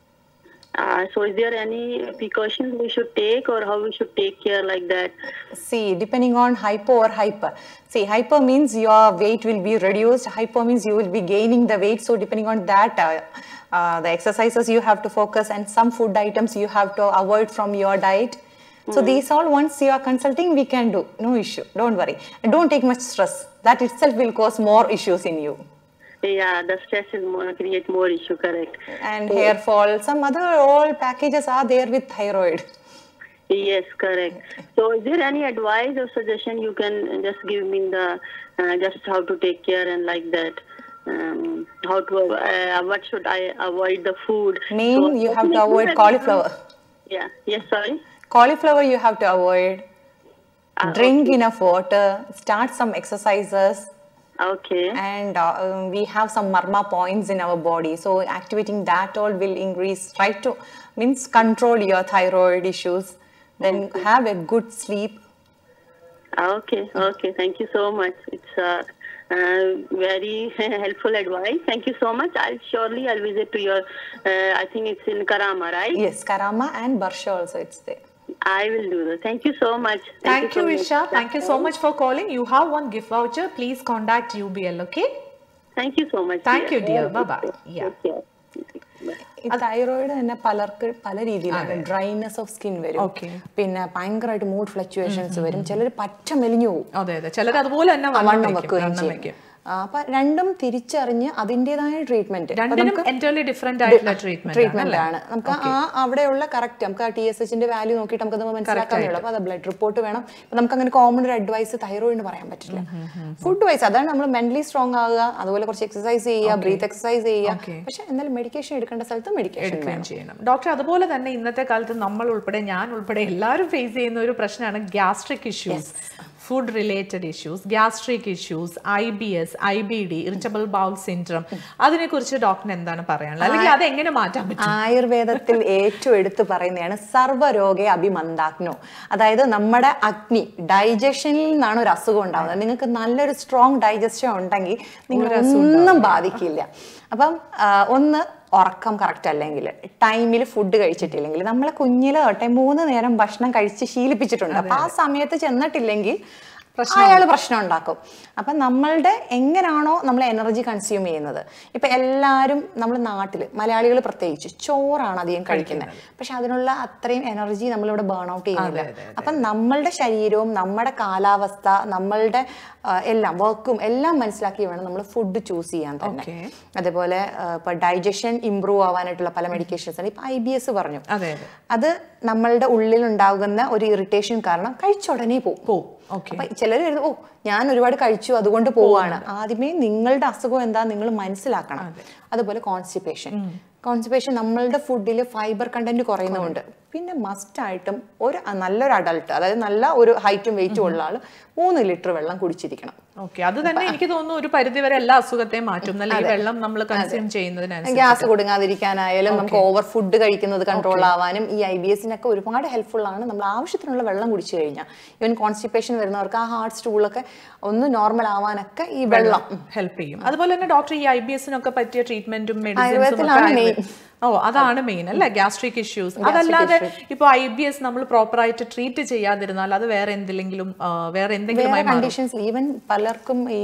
So is there any precautions we should take, or how we should take care like that? See, depending on hypo or hyper. See, hyper means your weight will be reduced. Hypo means you will be gaining the weight. So depending on that, the exercises you have to focus, and some food items you have to avoid from your diet. So these all, once you are consulting, we can do. No issue. Don't worry. And don't take much stress. That itself will cause more issues in you. Yeah, the stress is create more issue, correct. And hair fall, some other all packages are there with thyroid. Yes, correct. So is there any advice or suggestion you can just give me the just how to take care and like that? How to what should I avoid the food? You have to avoid cauliflower. Yeah. Yes, sorry. Cauliflower you have to avoid. Drink enough water. Start some exercises. Okay. And we have some marma points in our body, so activating that all will increase. Try to control your thyroid issues. Then have a good sleep. Okay. Thank you so much. It's very helpful advice. Thank you so much. I'll visit to your. I think it's in Karama, right? Yes, Karama and Barsha also it's there. I will do that. Thank you so much. Thank you, Isha. Thank you so much for calling. You have one gift voucher. Please contact UBL, okay? Thank you so much. Thank you, dear. Bye-bye. Yeah. Thyroid തന്നെ പലർക്ക് പല രീതിയിലാണ്. Dryness of skin വരും, പിന്നെ ഭയങ്കരമായിട്ട് mood fluctuations വരും, ചിലർ പറ്റ മെലിഞ്ഞു പോകും, ചിലർ അതുപോലെ തന്നെ വണ്ണം വെക്കുകയും ചെയ്യും. അപ്പൊ രണ്ടും തിരിച്ചറിഞ്ഞ് അതിൻ്റെതായ ട്രീറ്റ്മെന്റ് ട്രീറ്റ്മെന്റ് ആണ്. നമുക്ക് ആ അവിടെയുള്ള കറക്റ്റ് നമുക്ക് ആ TSHന്റെ വാല്യൂ നോക്കിയിട്ട് നമുക്ക് മനസ്സിലാക്കാനുള്ളൂ. അപ്പൊ അത് ബ്ലഡ് റിപ്പോർട്ട് വേണം. അപ്പൊ നമുക്ക് അങ്ങനെ കോമൺ ഒരു അഡ്വൈസ് തൈറോയിഡിന് പറയാൻ പറ്റില്ല. ഫുഡ് വൈസ് അതാണ് നമ്മൾ മെന്റലി സ്ട്രോങ് ആവുക, അതുപോലെ കുറച്ച് എക്സസൈസ് ചെയ്യുക, ബ്രീത്ത് എക്സസൈസ് ചെയ്യുക. പക്ഷെ എന്തായാലും മെഡിക്കേഷൻ എടുക്കേണ്ട സ്ഥലത്ത് മെഡിക്കേഷൻ ചെയ്യണം. ഡോക്ടർ, അതുപോലെ തന്നെ ഇന്നത്തെ കാലത്ത് നമ്മൾ ഉൾപ്പെടെ ഞാൻ ഉൾപ്പെടെ എല്ലാവരും ഫേസ് ചെയ്യുന്ന ഒരു പ്രശ്നമാണ് gastric issues. Food related issues, gastric issues, IBS, IBD, irritable bowel syndrome, അതിനെക്കുറിച്ച് ഡോക്ടറിന് എന്താണ് പറയാനുള്ളത്, അല്ലെങ്കിൽ അത് എങ്ങനെ മാറ്റാൻ പറ്റും? ആയുർവേദത്തിൽ ഏറ്റവും എടുത്തു പറയുന്നതാണ് സർവ്വരോഗേ അഭിമന്ദാഗ്നോ. അതായത് നമ്മുടെ അഗ്നി, ഡൈജഷനിൽ നിന്നാണ് ഒരു അസുഖം ഉണ്ടാവുന്നത്. നിങ്ങൾക്ക് നല്ലൊരു സ്ട്രോങ് ഡൈജഷൻ ഉണ്ടെങ്കിൽ നിങ്ങൾ ഒന്നും ബാധിക്കില്ല. അപ്പം ഒന്ന്, ഉറക്കം കറക്റ്റ് അല്ലെങ്കിൽ, ടൈമിൽ ഫുഡ് കഴിച്ചിട്ടില്ലെങ്കിൽ, നമ്മളെ കുഞ്ഞിലെ തൊട്ടേ 3 നേരം ഭക്ഷണം കഴിച്ച് ശീലിപ്പിച്ചിട്ടുണ്ട്. അപ്പൊ ആ സമയത്ത് ചെന്നിട്ടില്ലെങ്കിൽ അയാൾ പ്രശ്നം ഉണ്ടാക്കും. അപ്പൊ നമ്മളുടെ എങ്ങനെയാണോ നമ്മൾ എനർജി കൺസ്യൂം ചെയ്യുന്നത്, ഇപ്പൊ എല്ലാവരും നമ്മുടെ നാട്ടില് മലയാളികൾ പ്രത്യേകിച്ച് ചോറാണ് അധികം കഴിക്കുന്നത്. പക്ഷെ അതിനുള്ള അത്രയും എനർജി നമ്മളിവിടെ ബേൺ ഔട്ട് ചെയ്യുന്നില്ല. അപ്പൊ നമ്മളുടെ ശരീരവും നമ്മുടെ കാലാവസ്ഥ, നമ്മളുടെ എല്ലാം വർക്കും എല്ലാം മനസ്സിലാക്കി വേണം നമ്മൾ ഫുഡ് ചൂസ് ചെയ്യാൻ തന്നെ. അതേപോലെ ഇപ്പൊ ഡൈജഷൻ ഇംപ്രൂവ് ആവാനായിട്ടുള്ള പല മെഡിക്കേഷൻസ് ആണ്. ഇപ്പൊ IBS പറഞ്ഞു, അത് നമ്മളുടെ ഉള്ളിൽ ഉണ്ടാകുന്ന ഒരു ഇറിറ്റേഷൻ കാരണം കഴിച്ചുടനെ പോകും. അപ്പൊ ചിലർ ഓ ഞാൻ ഒരുപാട് കഴിച്ചു അതുകൊണ്ട് പോവാണ്. ആദ്യമേ നിങ്ങളുടെ അസുഖം എന്താ നിങ്ങൾ മനസ്സിലാക്കണം. അതുപോലെ കോൺസ്റ്റിപ്പേഷൻ നമ്മളുടെ ഫുഡിൽ ഫൈബർ കണ്ടന്റ് കുറയുന്നതുകൊണ്ട് പിന്നെ മസ്റ്റ് ആയിട്ടും നല്ലൊരു അഡൾട്ട്, അതായത് നല്ല ഒരു ഹൈറ്റും വെയിറ്റും ഉള്ള ആള് 3 ലിറ്റർ വെള്ളം കുടിച്ചിരിക്കണം. അത് തന്നെ എനിക്ക് തോന്നുന്നു ഒരു പരിധിവരെ എല്ലാ അസുഖത്തെയും മാറ്റും. ഈ വെള്ളം നമ്മൾ കൺസ്യൂം ചെയ്യുന്നതിനനുസരിച്ച് ഗ്യാസ് കൊടുങ്ങാതിരിക്കാനായാലും നമുക്ക് ഓവർ ഫുഡ് കഴിക്കുന്നത് കൺട്രോൾ ആവാനും ഈ IBSനൊക്കെ ഒരുപാട് ഹെൽപ്ഫുൾ ആണ് നമ്മൾ ആവശ്യത്തിനുള്ള വെള്ളം കുടിച്ചു കഴിഞ്ഞാൽ. ഈവൻ കോൺസ്റ്റിപ്പേഷൻ വരുന്നവർക്ക് ആ ഹാർട്ട് സ്റ്റൂളൊക്കെ ഒന്ന് നോർമൽ ആവാനൊക്കെ ഈ വെള്ളം ഹെൽപ്പ് ചെയ്യും. അതുപോലെ തന്നെ ഡോക്ടർ ഈ IBSനൊക്കെ പറ്റിയ ട്രീറ്റ്മെന്റും മെഡിസിൻസും അതാണ് മെയിൻ അല്ലേ, ഗ്യാസ്ട്രിക് ഇഷ്യൂസ്. അതല്ലാതെ ഇപ്പൊ IBS നമ്മൾ പ്രോപ്പർ ആയിട്ട് ട്രീറ്റ് ചെയ്യാതിരുന്നാൽ അത് വേറെ എന്തെങ്കിലും കണ്ടീഷൻസ്, ഈവൻ പലർക്കും ഈ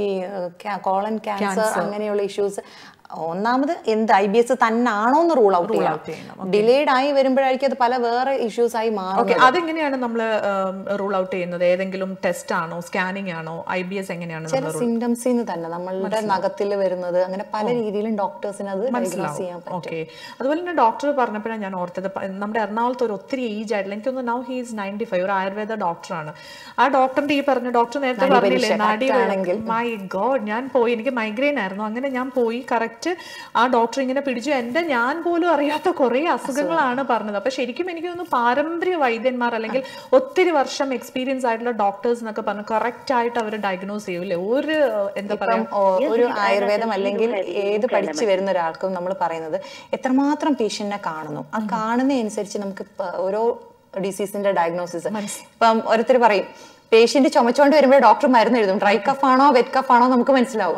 കോളൻ ക്യാൻസർ അങ്ങനെയുള്ള ഇഷ്യൂസ്, ഒന്നാമത് എന്ത് IBS തന്നെയാണോ എന്ന് റൂൾ ഔട്ട് ചെയ്യണം. ഡിലേഡ് ആയി വരുമ്പോഴായിരിക്കും അത് പല വേറെ ഇഷ്യൂസ് ആയി മാറും. അതെങ്ങനെയാണ് നമ്മൾ റൂൾ ഔട്ട് ചെയ്യുന്നത്? ഏതെങ്കിലും ടെസ്റ്റ് ആണോ, സ്കാനിങ് ആണോ? IBS എങ്ങനെയാണ്? ചില സിംറ്റംസിന് തന്നെ നമ്മളുടെ നഖത്തിൽ വരുന്നത്, അങ്ങനെ പല രീതിയിലും ഡോക്ടേഴ്സിന് അത് ഡയഗ്നോസ് ചെയ്യാൻ പറ്റും. അതുപോലെ തന്നെ ഡോക്ടർ പറഞ്ഞപ്പോഴാണ് ഞാൻ ഓർത്തത്, നമ്മുടെ എറണാകുളത്ത് ഒരു ഒത്തിരി ഏജ് ആയിട്ടില്ല, എനിക്ക് തോന്നുന്നു നൗ ഹി ഈസ് 95, ഒരു ആയുർവേദ ഡോക്ടറാണ്. ആ ഡോക്ടറിന്റെ ഈ പറഞ്ഞ ഡോക്ടർ നേരത്തെ പറഞ്ഞില്ലേ നാടി, മൈ ഗോഡ്, ഞാൻ പോയി, എനിക്ക് മൈഗ്രെയിൻ ആയിരുന്നു, അങ്ങനെ ഞാൻ പോയി കറക്റ്റ് ആ ഡോക്ടർ ഇങ്ങനെ പിടിച്ചു, ഞാൻ പോലും അറിയാത്ത കുറെ അസുഖങ്ങളാണ് പറഞ്ഞത്. അപ്പൊ ശരിക്കും എനിക്ക് തോന്നുന്നു പാരമ്പര്യ വൈദ്യന്മാർ അല്ലെങ്കിൽ ഒത്തിരി വർഷം എക്സ്പീരിയൻസ് ആയിട്ടുള്ള ഡോക്ടേഴ്സ് എന്നൊക്കെ പറഞ്ഞു കറക്റ്റ് ആയിട്ട് അവർ ഡയഗ്നോസ് ചെയ്യൂലേ. ഒരു എന്താ പറയാ, ഒരു ആയുർവേദം അല്ലെങ്കിൽ ഏത് പഠിച്ചു വരുന്ന ഒരാൾക്കും നമ്മൾ പറയുന്നത് എത്രമാത്രം പേഷ്യന്റിനെ കാണുന്നു, ആ കാണുന്നതനുസരിച്ച് നമുക്ക് ഓരോ ഡിസീസിന്റെ ഡയഗ്നോസിസ്. ഇപ്പം ഓരോരുത്തർ പറയും പേഷ്യന്റ് ചുമച്ചോണ്ട് വരുമ്പോൾ ഡോക്ടർ മരുന്ന് എഴുതും, ഡ്രൈ കഫ് ആണോ വെറ്റ് കഫ് ആണോ നമുക്ക് മനസ്സിലാവും.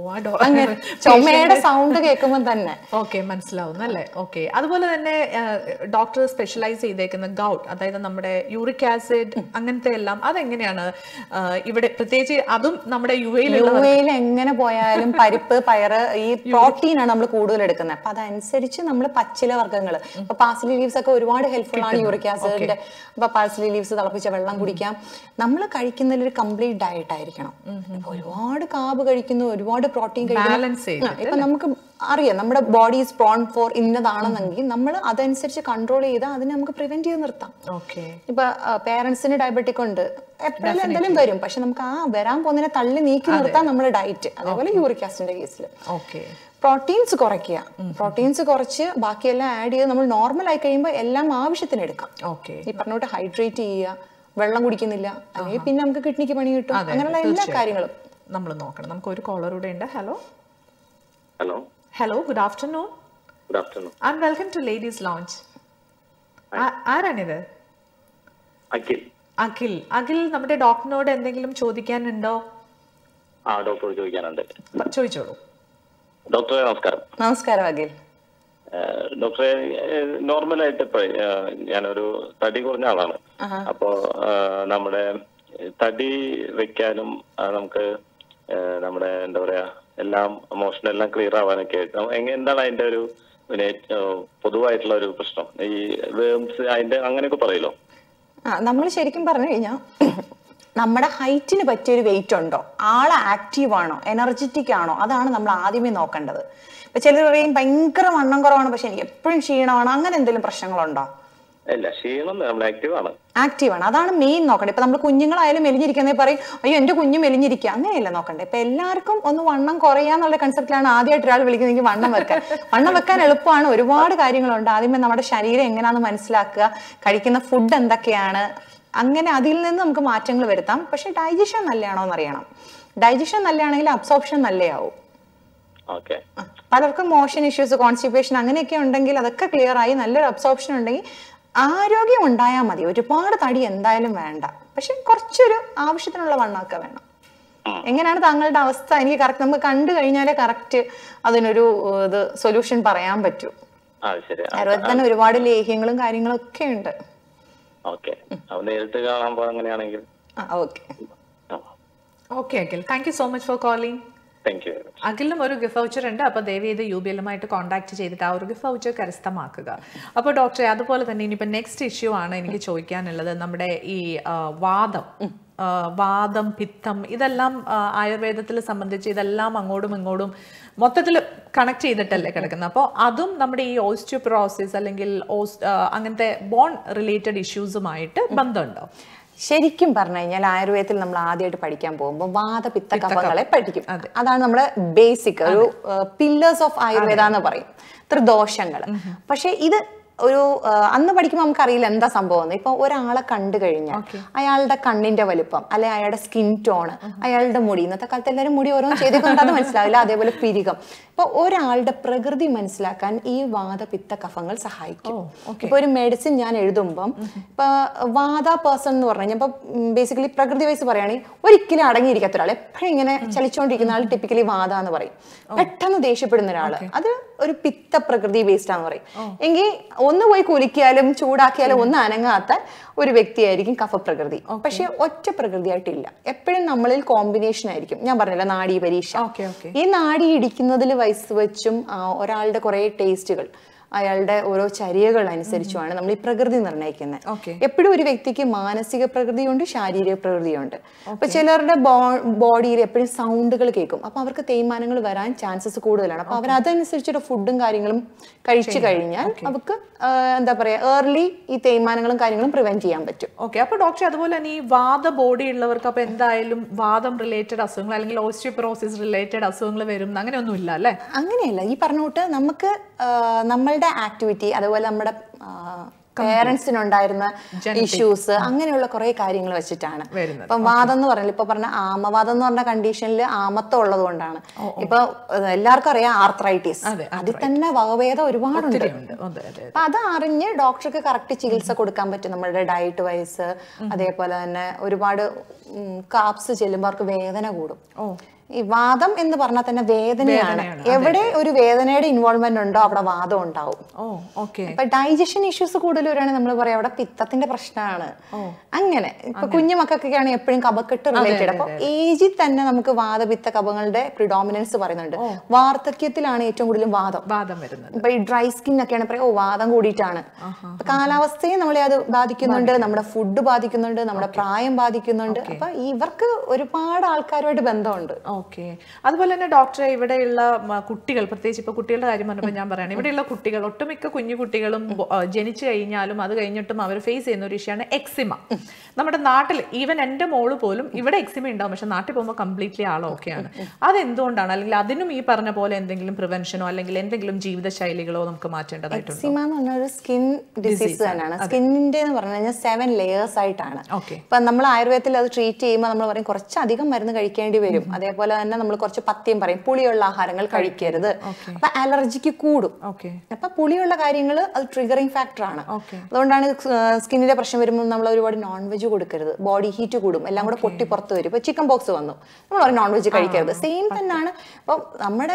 ചുമയുടെ സൗണ്ട് കേൾക്കുമ്പോൾ തന്നെ മനസ്സിലാവുന്നു അല്ലേ. അതുപോലെ തന്നെ ഡോക്ടർ സ്പെഷ്യലൈസ് ചെയ്തേക്കുന്ന ഗൗട്ട്, അതായത് നമ്മുടെ യൂറിക് ആസിഡ് അങ്ങനത്തെ എല്ലാം, അതെങ്ങനെയാണ് ഇവിടെ പ്രത്യേകിച്ച്? അതും നമ്മുടെ യുഎയിൽ എങ്ങനെ പോയാലും പരിപ്പ്, പയറ്, ഈ പ്രോട്ടീൻ ആണ് നമ്മൾ കൂടുതൽ എടുക്കുന്നത്. അപ്പൊ അതനുസരിച്ച് നമ്മൾ പച്ചില വർഗ്ഗങ്ങൾ, ഇപ്പൊ പാഴ്സ്ലി ലീവ്സ് ഒക്കെ ഒരുപാട് ഹെൽപ്ഫുൾ ആണ് യൂറിക് ആസിഡിന്റെ. അപ്പൊ പാഴ്സ്ലി ലീവ്സ് തിളപ്പിച്ച വെള്ളം കുടിക്കാം. നമ്മൾ കഴിക്കുന്നതിൽ ഒരു കംപ്ലീറ്റ് ഡയറ്റ് ആയിരിക്കണം. ഒരുപാട് കാർബ് കഴിക്കുന്നു, ഒരുപാട് പ്രോട്ടീൻ കഴിക്കുന്നു. ഇപ്പൊ നമുക്ക് അറിയാം നമ്മുടെ ബോഡി ഈസ് പ്രോൺ ഫോർ ഇന്നതാണെന്നെങ്കിൽ നമ്മൾ അതനുസരിച്ച് കൺട്രോൾ ചെയ്താൽ അതിനെ നമുക്ക് പ്രിവെന്റ് ചെയ്ത് നിർത്താം. ഇപ്പൊ പേരൻസിന് ഡയബറ്റിക് ഉണ്ട്, എപ്പോഴും എന്തെങ്കിലും വരും, പക്ഷെ നമുക്ക് ആ വരാൻ പോകുന്നതിനെ തള്ളി നീക്കി നിർത്താൻ നമ്മുടെ ഡയറ്റ്. അതേപോലെ യൂറിക് ആസിഡിന്റെ കേസിൽ പ്രോട്ടീൻസ് കുറയ്ക്കുക, പ്രോട്ടീൻസ് കുറച്ച് ബാക്കിയെല്ലാം ആഡ് ചെയ്ത് നമ്മൾ നോർമൽ ആയി കഴിയുമ്പോൾ എല്ലാം ആവശ്യത്തിന് എടുക്കാം. ഈ പറഞ്ഞോട്ട് ഹൈഡ്രേറ്റ് ചെയ്യുക, വെള്ളം കുടിക്കുന്നില്ല അല്ലെങ്കിൽ പിന്നെ നമുക്ക് കിഡ്നിക്ക് പണി കിട്ടും. അങ്ങനെയുള്ള എല്ലാ കാര്യങ്ങളും നമ്മൾ നോക്കണം. നമുക്ക് ഒരു കോളർ കൂടെ ഉണ്ട്. Hello hello hello good afternoon. Good afternoon and welcome to ladies lounge. ആരാണിത്? അഖിൽ. അഖിൽ, നമ്മുടെ ഡോക്ടറിനോട് എന്തെങ്കിലും ചോദിക്കാനുണ്ടോ? ഡോക്ടറോട് ചോദിക്കാനുണ്ട്. ചോദിച്ചോളൂ. ഡോക്ടറെ നമസ്കാരം. നമസ്കാരം അഖിൽ. ഡോക്ടറെ, നോർമലായിട്ട് ഇപ്പൊ ഞാനൊരു തടി കുറഞ്ഞ ആളാണ്. അപ്പോ നമ്മുടെ തടി വെക്കാനും നമുക്ക് നമ്മുടെ എന്താ പറയാ എല്ലാം മോഷൻ എല്ലാം ക്ലിയർ ആവാനൊക്കെ എന്താണ് അതിന്റെ ഒരു പൊതുവായിട്ടുള്ള ഒരു പ്രശ്നം? ഈ വേംസ് അതിന്റെ അങ്ങനെയൊക്കെ പറയല്ലോ. നമ്മൾ ശരിക്കും പറഞ്ഞു കഴിഞ്ഞാൽ നമ്മുടെ ഹൈറ്റിന് പറ്റിയൊരു വെയിറ്റ് ഉണ്ടോ, ആള് ആക്റ്റീവ് ആണോ, എനർജറ്റിക് ആണോ, അതാണ് നമ്മൾ ആദ്യമേ നോക്കേണ്ടത്. ഇപ്പൊ ചിലർ പറയും ഭയങ്കര വണ്ണം കുറവാണ് പക്ഷെ എനിക്ക് എപ്പോഴും ക്ഷീണമാണ്, അങ്ങനെ എന്തെങ്കിലും പ്രശ്നങ്ങളുണ്ടോ? ആക്റ്റീവ് ആണ്, അതാണ് മെയിൻ നോക്കണ്ടേ. ഇപ്പൊ നമ്മൾ കുഞ്ഞുങ്ങളായാലും മെലിഞ്ഞിരിക്കുന്നേ പറയും അയ്യോ എന്റെ കുഞ്ഞു മെലിഞ്ഞിരിക്കുക, അങ്ങനെയല്ല നോക്കണ്ടേ. ഇപ്പൊ എല്ലാവർക്കും ഒന്ന് വണ്ണം കുറയാന്നുള്ള കൺസെപ്റ്റിലാണ് ആദ്യമായിട്ട് ഒരാൾ വിളിക്കുന്നതെങ്കിൽ വണ്ണം വെക്കാൻ എളുപ്പമാണ്. ഒരുപാട് കാര്യങ്ങളുണ്ട്. ആദ്യമേ നമ്മുടെ ശരീരം എങ്ങനെയാണെന്ന് മനസ്സിലാക്കുക, കഴിക്കുന്ന ഫുഡ് എന്തൊക്കെയാണ്, അങ്ങനെ അതിൽ നിന്ന് നമുക്ക് മാറ്റങ്ങൾ വരുത്താം. പക്ഷെ ഡൈജഷൻ നല്ലതാണോ എന്നറിയണം. ഡൈജഷൻ നല്ലതാണെങ്കിൽ അബ്സോർപ്ഷൻ നല്ലതാവും. പലർക്കും മോഷൻ ഇഷ്യൂസ്, കോൺസ്റ്റിപ്പേഷൻ അങ്ങനെയൊക്കെ ഉണ്ടെങ്കിൽ അതൊക്കെ ക്ലിയർ ആയി നല്ലൊരു അബ്സോർപ്ഷൻ ഉണ്ടെങ്കിൽ ആരോഗ്യം ഉണ്ടായാൽ മതി. ഒരുപാട് തടി എന്തായാലും വേണ്ട, പക്ഷെ കുറച്ചൊരു ആവശ്യത്തിനുള്ള വണ്ണമൊക്കെ വേണം. എങ്ങനെയാണ് താങ്കളുടെ അവസ്ഥ? എനിക്ക് കറക്റ്റ് നമുക്ക് കണ്ടു കഴിഞ്ഞാലേ കറക്റ്റ് അതിനൊരു സൊല്യൂഷൻ പറയാൻ പറ്റൂ. ആയുർവേദത്തിൽ തന്നെ ഒരുപാട് ലേഹ്യങ്ങളും കാര്യങ്ങളും ഒക്കെ ഉണ്ട്. Okay Akhil, thank you so much for calling. അഖിലും ഒരു ഗിഫ്റ്റ് വൗച്ചർ ഉണ്ട്. അപ്പോൾ ദയവ് ചെയ്ത് UBLുമായിട്ട് കോൺടാക്ട് ചെയ്തിട്ട് ആ ഒരു ഗിഫ്റ്റ് വൗച്ചർ കരസ്ഥമാക്കുക. അപ്പോൾ ഡോക്ടറെ, അതുപോലെ തന്നെ ഇനിയിപ്പോൾ നെക്സ്റ്റ് ഇഷ്യൂ ആണ് എനിക്ക് ചോദിക്കാനുള്ളത്. നമ്മുടെ ഈ വാദം, പിത്തം, ഇതെല്ലാം ആയുർവേദത്തിൽ സംബന്ധിച്ച് ഇതെല്ലാം അങ്ങോട്ടും ഇങ്ങോട്ടും മൊത്തത്തിൽ കണക്ട് ചെയ്തിട്ടല്ലേ കിടക്കുന്നത്. അപ്പോൾ അതും നമ്മുടെ ഈ ഓസ്റ്റിയോപൊറോസിസ് അല്ലെങ്കിൽ അങ്ങനത്തെ ബോൺ റിലേറ്റഡ് ഇഷ്യൂസുമായിട്ട് ബന്ധമുണ്ടോ? ശരിക്കും പറഞ്ഞു കഴിഞ്ഞാൽ ആയുർവേദത്തിൽ നമ്മൾ ആദ്യമായിട്ട് പഠിക്കാൻ പോകുമ്പോൾ വാതപിത്ത കഫങ്ങളെ പഠിക്കും. അതാണ് നമ്മുടെ ബേസിക് ഒരു പില്ലേഴ്സ് ഓഫ് ആയുർവേദ എന്ന് പറയും, ത്രിദോഷങ്ങൾ. പക്ഷെ ഇത് ഒരു അന്ന് പഠിക്കുമ്പോൾ നമുക്കറിയില്ല എന്താ സംഭവം. ഇപ്പൊ ഒരാളെ കണ്ടു കഴിഞ്ഞാൽ അയാളുടെ കണ്ണിന്റെ വലുപ്പം, അല്ലെ അയാളുടെ സ്കിൻ ടോണ്, അയാളുടെ മുടി, ഇന്നത്തെ കാലത്ത് എല്ലാവരും മുടി ഓരോന്നും ചെയ്തുകൊണ്ട് അത് മനസ്സിലാവില്ല. അതേപോലെ പിരികം. ഇപ്പൊ ഒരാളുടെ പ്രകൃതി മനസ്സിലാക്കാൻ ഈ വാതപിത്ത കഫങ്ങൾ സഹായിക്കും. ഇപ്പൊ ഒരു മെഡിസിൻ ഞാൻ എഴുതുമ്പം ഇപ്പൊ വാത പേഴ്സൺ എന്ന് പറഞ്ഞു കഴിഞ്ഞാൽ ഇപ്പൊ ബേസിക്കലി പ്രകൃതി വൈസ് പറയുകയാണെങ്കിൽ ഒരിക്കലും അടങ്ങിയിരിക്കാത്ത ഒരാൾ, എപ്പോഴും ഇങ്ങനെ ചലിച്ചുകൊണ്ടിരിക്കുന്ന ആൾ ടിപ്പിക്കലി വാത എന്ന് പറയും. പെട്ടെന്ന് ദേഷ്യപ്പെടുന്ന ഒരാള് അത് ഒരു പിത്ത പ്രകൃതി ബേസ്ഡ് ആണെന്ന് പറയും. എങ്കിൽ ഒന്ന് പോയി കുലിക്കിയാലും ചൂടാക്കിയാലും ഒന്നും അനങ്ങാത്ത ഒരു വ്യക്തിയായിരിക്കും കഫപ്രകൃതി. പക്ഷെ ഒറ്റ പ്രകൃതിയായിട്ടില്ല, എപ്പോഴും നമ്മളിൽ കോമ്പിനേഷൻ ആയിരിക്കും. ഞാൻ പറഞ്ഞില്ല നാഡീ പരീക്ഷ. ഈ നാഡി ഇടിക്കുന്നതിൽ വയസ്സ് വെച്ചും ഒരാളുടെ കുറെ ടേസ്റ്റുകൾ, അയാളുടെ ഓരോ ചര്യകൾ അനുസരിച്ചുമാണ് നമ്മൾ ഈ പ്രകൃതി നിർണ്ണയിക്കുന്നത്. എപ്പോഴും ഒരു വ്യക്തിക്ക് മാനസിക പ്രകൃതിയുണ്ട്, ശാരീരിക പ്രകൃതിയുണ്ട്. അപ്പൊ ചിലരുടെ ബോഡിയിൽ എപ്പോഴും സൗണ്ടുകൾ കേൾക്കും, അപ്പൊ അവർക്ക് തേയ്മാനങ്ങൾ വരാൻ ചാൻസസ് കൂടുതലാണ്. അപ്പൊ അവർ അതനുസരിച്ചിട്ട് ഫുഡും കാര്യങ്ങളും കഴിച്ചു കഴിഞ്ഞാൽ അവർക്ക് എന്താ പറയാ ഏർലി ഈ തേയ്മാനങ്ങളും കാര്യങ്ങളും പ്രിവെന്റ് ചെയ്യാൻ പറ്റും. ഓക്കെ. അപ്പൊ ഡോക്ടർ, അതുപോലെ തന്നെ ഈ വാദ ബോഡി ഉള്ളവർക്ക് അപ്പൊ എന്തായാലും വാദം റിലേറ്റഡ് അസുഖങ്ങൾ അല്ലെങ്കിൽ ഓസ്റ്റിയോപൊറോസിസ് റിലേറ്റഡ് അസുഖങ്ങൾ വരും അങ്ങനെയൊന്നും ഇല്ല അല്ലേ? അങ്ങനെയല്ല. ഈ പറഞ്ഞോട്ട് നമുക്ക് നമ്മളുടെ ആക്ടിവിറ്റി, അതുപോലെ നമ്മുടെ പേരൻസിനുണ്ടായിരുന്ന ഇഷ്യൂസ്, അങ്ങനെയുള്ള കുറെ കാര്യങ്ങൾ വെച്ചിട്ടാണ്. ഇപ്പൊ വാദം എന്ന് പറഞ്ഞാൽ ഇപ്പൊ പറഞ്ഞ ആമവാദം എന്ന് പറഞ്ഞ കണ്ടീഷനിൽ ആമത്തം ഉള്ളത് കൊണ്ടാണ്. ഇപ്പൊ എല്ലാവർക്കും അറിയാം ആർത്രൈറ്റിസ്, അതിൽ തന്നെ വകഭേദം ഒരുപാടുണ്ട്. അപ്പൊ അത് അറിഞ്ഞ് ഡോക്ടർക്ക് കറക്റ്റ് ചികിത്സ കൊടുക്കാൻ പറ്റും. നമ്മളുടെ ഡയറ്റ് വൈസ്, അതേപോലെ തന്നെ ഒരുപാട് കാപ്സ് ചെല്ലുമ്പോൾ അവർക്ക് വേദന കൂടും. ഈ വാദം എന്ന് പറഞ്ഞാൽ തന്നെ വേദനയാണ്. എവിടെ ഒരു വേദനയുടെ ഇൻവോൾവ്മെന്റ് ഉണ്ടോ അവിടെ വാദം ഉണ്ടാവും. ഇപ്പൊ ഡൈജഷൻ ഇഷ്യൂസ് കൂടുതൽ വരികയാണെങ്കിൽ നമ്മൾ പറയാം അവിടെ പിത്തത്തിന്റെ പ്രശ്നമാണ്. അങ്ങനെ ഇപ്പൊ കുഞ്ഞു മക്കൾക്കൊക്കെയാണ് എപ്പോഴും കഫക്കെട്ട് റിലേറ്റഡ്. അപ്പൊ ഏജിൽ തന്നെ നമുക്ക് വാദപിത്ത കഫങ്ങളുടെ പ്രിഡോമിനൻസ് പറയുന്നുണ്ട്. വാർദ്ധക്യത്തിലാണ് ഏറ്റവും കൂടുതലും വാദം വരുന്നത്. ഇപ്പൊ ഈ ഡ്രൈ സ്കിൻ ഒക്കെയാണ് പറയാം വാദം കൂടിയിട്ടാണ്. കാലാവസ്ഥയെ നമ്മളെ അത് ബാധിക്കുന്നുണ്ട്, നമ്മുടെ ഫുഡ് ബാധിക്കുന്നുണ്ട്, നമ്മുടെ പ്രായം ബാധിക്കുന്നുണ്ട്. അപ്പൊ ഇവർക്ക് ഒരുപാട് ആൾക്കാരുമായിട്ട് ബന്ധമുണ്ട്. ഓക്കെ. അതുപോലെ തന്നെ ഡോക്ടറെ, ഇവിടെയുള്ള കുട്ടികൾ, പ്രത്യേകിച്ച് ഇപ്പൊ കുട്ടികളുടെ കാര്യം പറഞ്ഞപ്പോൾ ഞാൻ പറയുകയാണ്, ഇവിടെയുള്ള കുട്ടികൾ, ഒട്ടുമിക്ക കുഞ്ഞു കുട്ടികളും ജനിച്ചു കഴിഞ്ഞാലും അത് കഴിഞ്ഞിട്ടും അവർ ഫേസ് ചെയ്യുന്ന ഒരു ഇഷ്യൂയാണ് എക്സിമ. നമ്മുടെ നാട്ടിൽ ഈവൻ എൻ്റെ മോള് പോലും ഇവിടെ എക്സിമ ഉണ്ടാവും, പക്ഷെ നാട്ടിൽ പോകുമ്പോൾ കംപ്ലീറ്റ്ലി ആളോക്കെയാണ്. അതെന്തുകൊണ്ടാണ്? അല്ലെങ്കിൽ അതിനും ഈ പറഞ്ഞ പോലെ എന്തെങ്കിലും പ്രിവെൻഷനോ അല്ലെങ്കിൽ എന്തെങ്കിലും ജീവിതശൈലികളോ നമുക്ക് മാറ്റേണ്ടതായിട്ടുണ്ട്? എക്സിമ എന്ന് പറഞ്ഞ ഒരു സ്കിൻ ഡിസീസ് തന്നെയാണ്. സ്കിന്നിന്റെ എന്ന് പറഞ്ഞു കഴിഞ്ഞാൽ 7 layers ആയിട്ടാണ്. ഇപ്പൊ നമ്മൾ ആയുർവേദത്തിൽ അത് ട്രീറ്റ് ചെയ്യുമ്പോൾ നമ്മൾ പറയും കുറച്ചധികം മരുന്ന് കഴിക്കേണ്ടി വരും. അതേപോലെ തന്നെ നമ്മൾ കുറച്ച് പഥ്യം പറയും, പുളിയുള്ള ആഹാരങ്ങൾ കഴിക്കരുത്. അപ്പൊ അലർജിക്ക് കൂടും. അപ്പൊ പുളിയുള്ള കാര്യങ്ങൾ അത് ട്രിഗറിങ് ഫാക്ടർ ആണ്. അതുകൊണ്ടാണ് സ്കിന്നിന്റെ പ്രശ്നം വരുമ്പോൾ നമ്മൾ ഒരുപാട് നോൺ വെജ് കൊടുക്കരുത്, ബോഡി ഹീറ്റ് കൂടും, എല്ലാം കൂടെ പൊട്ടി പുറത്ത് വരും. ഇപ്പൊ ചിക്കൻ ബോക്സ് വന്നു, നമ്മൾ പറയും നോൺ വെജ് കഴിക്കരുത്. സെയിം തന്നെയാണ്. അപ്പൊ നമ്മുടെ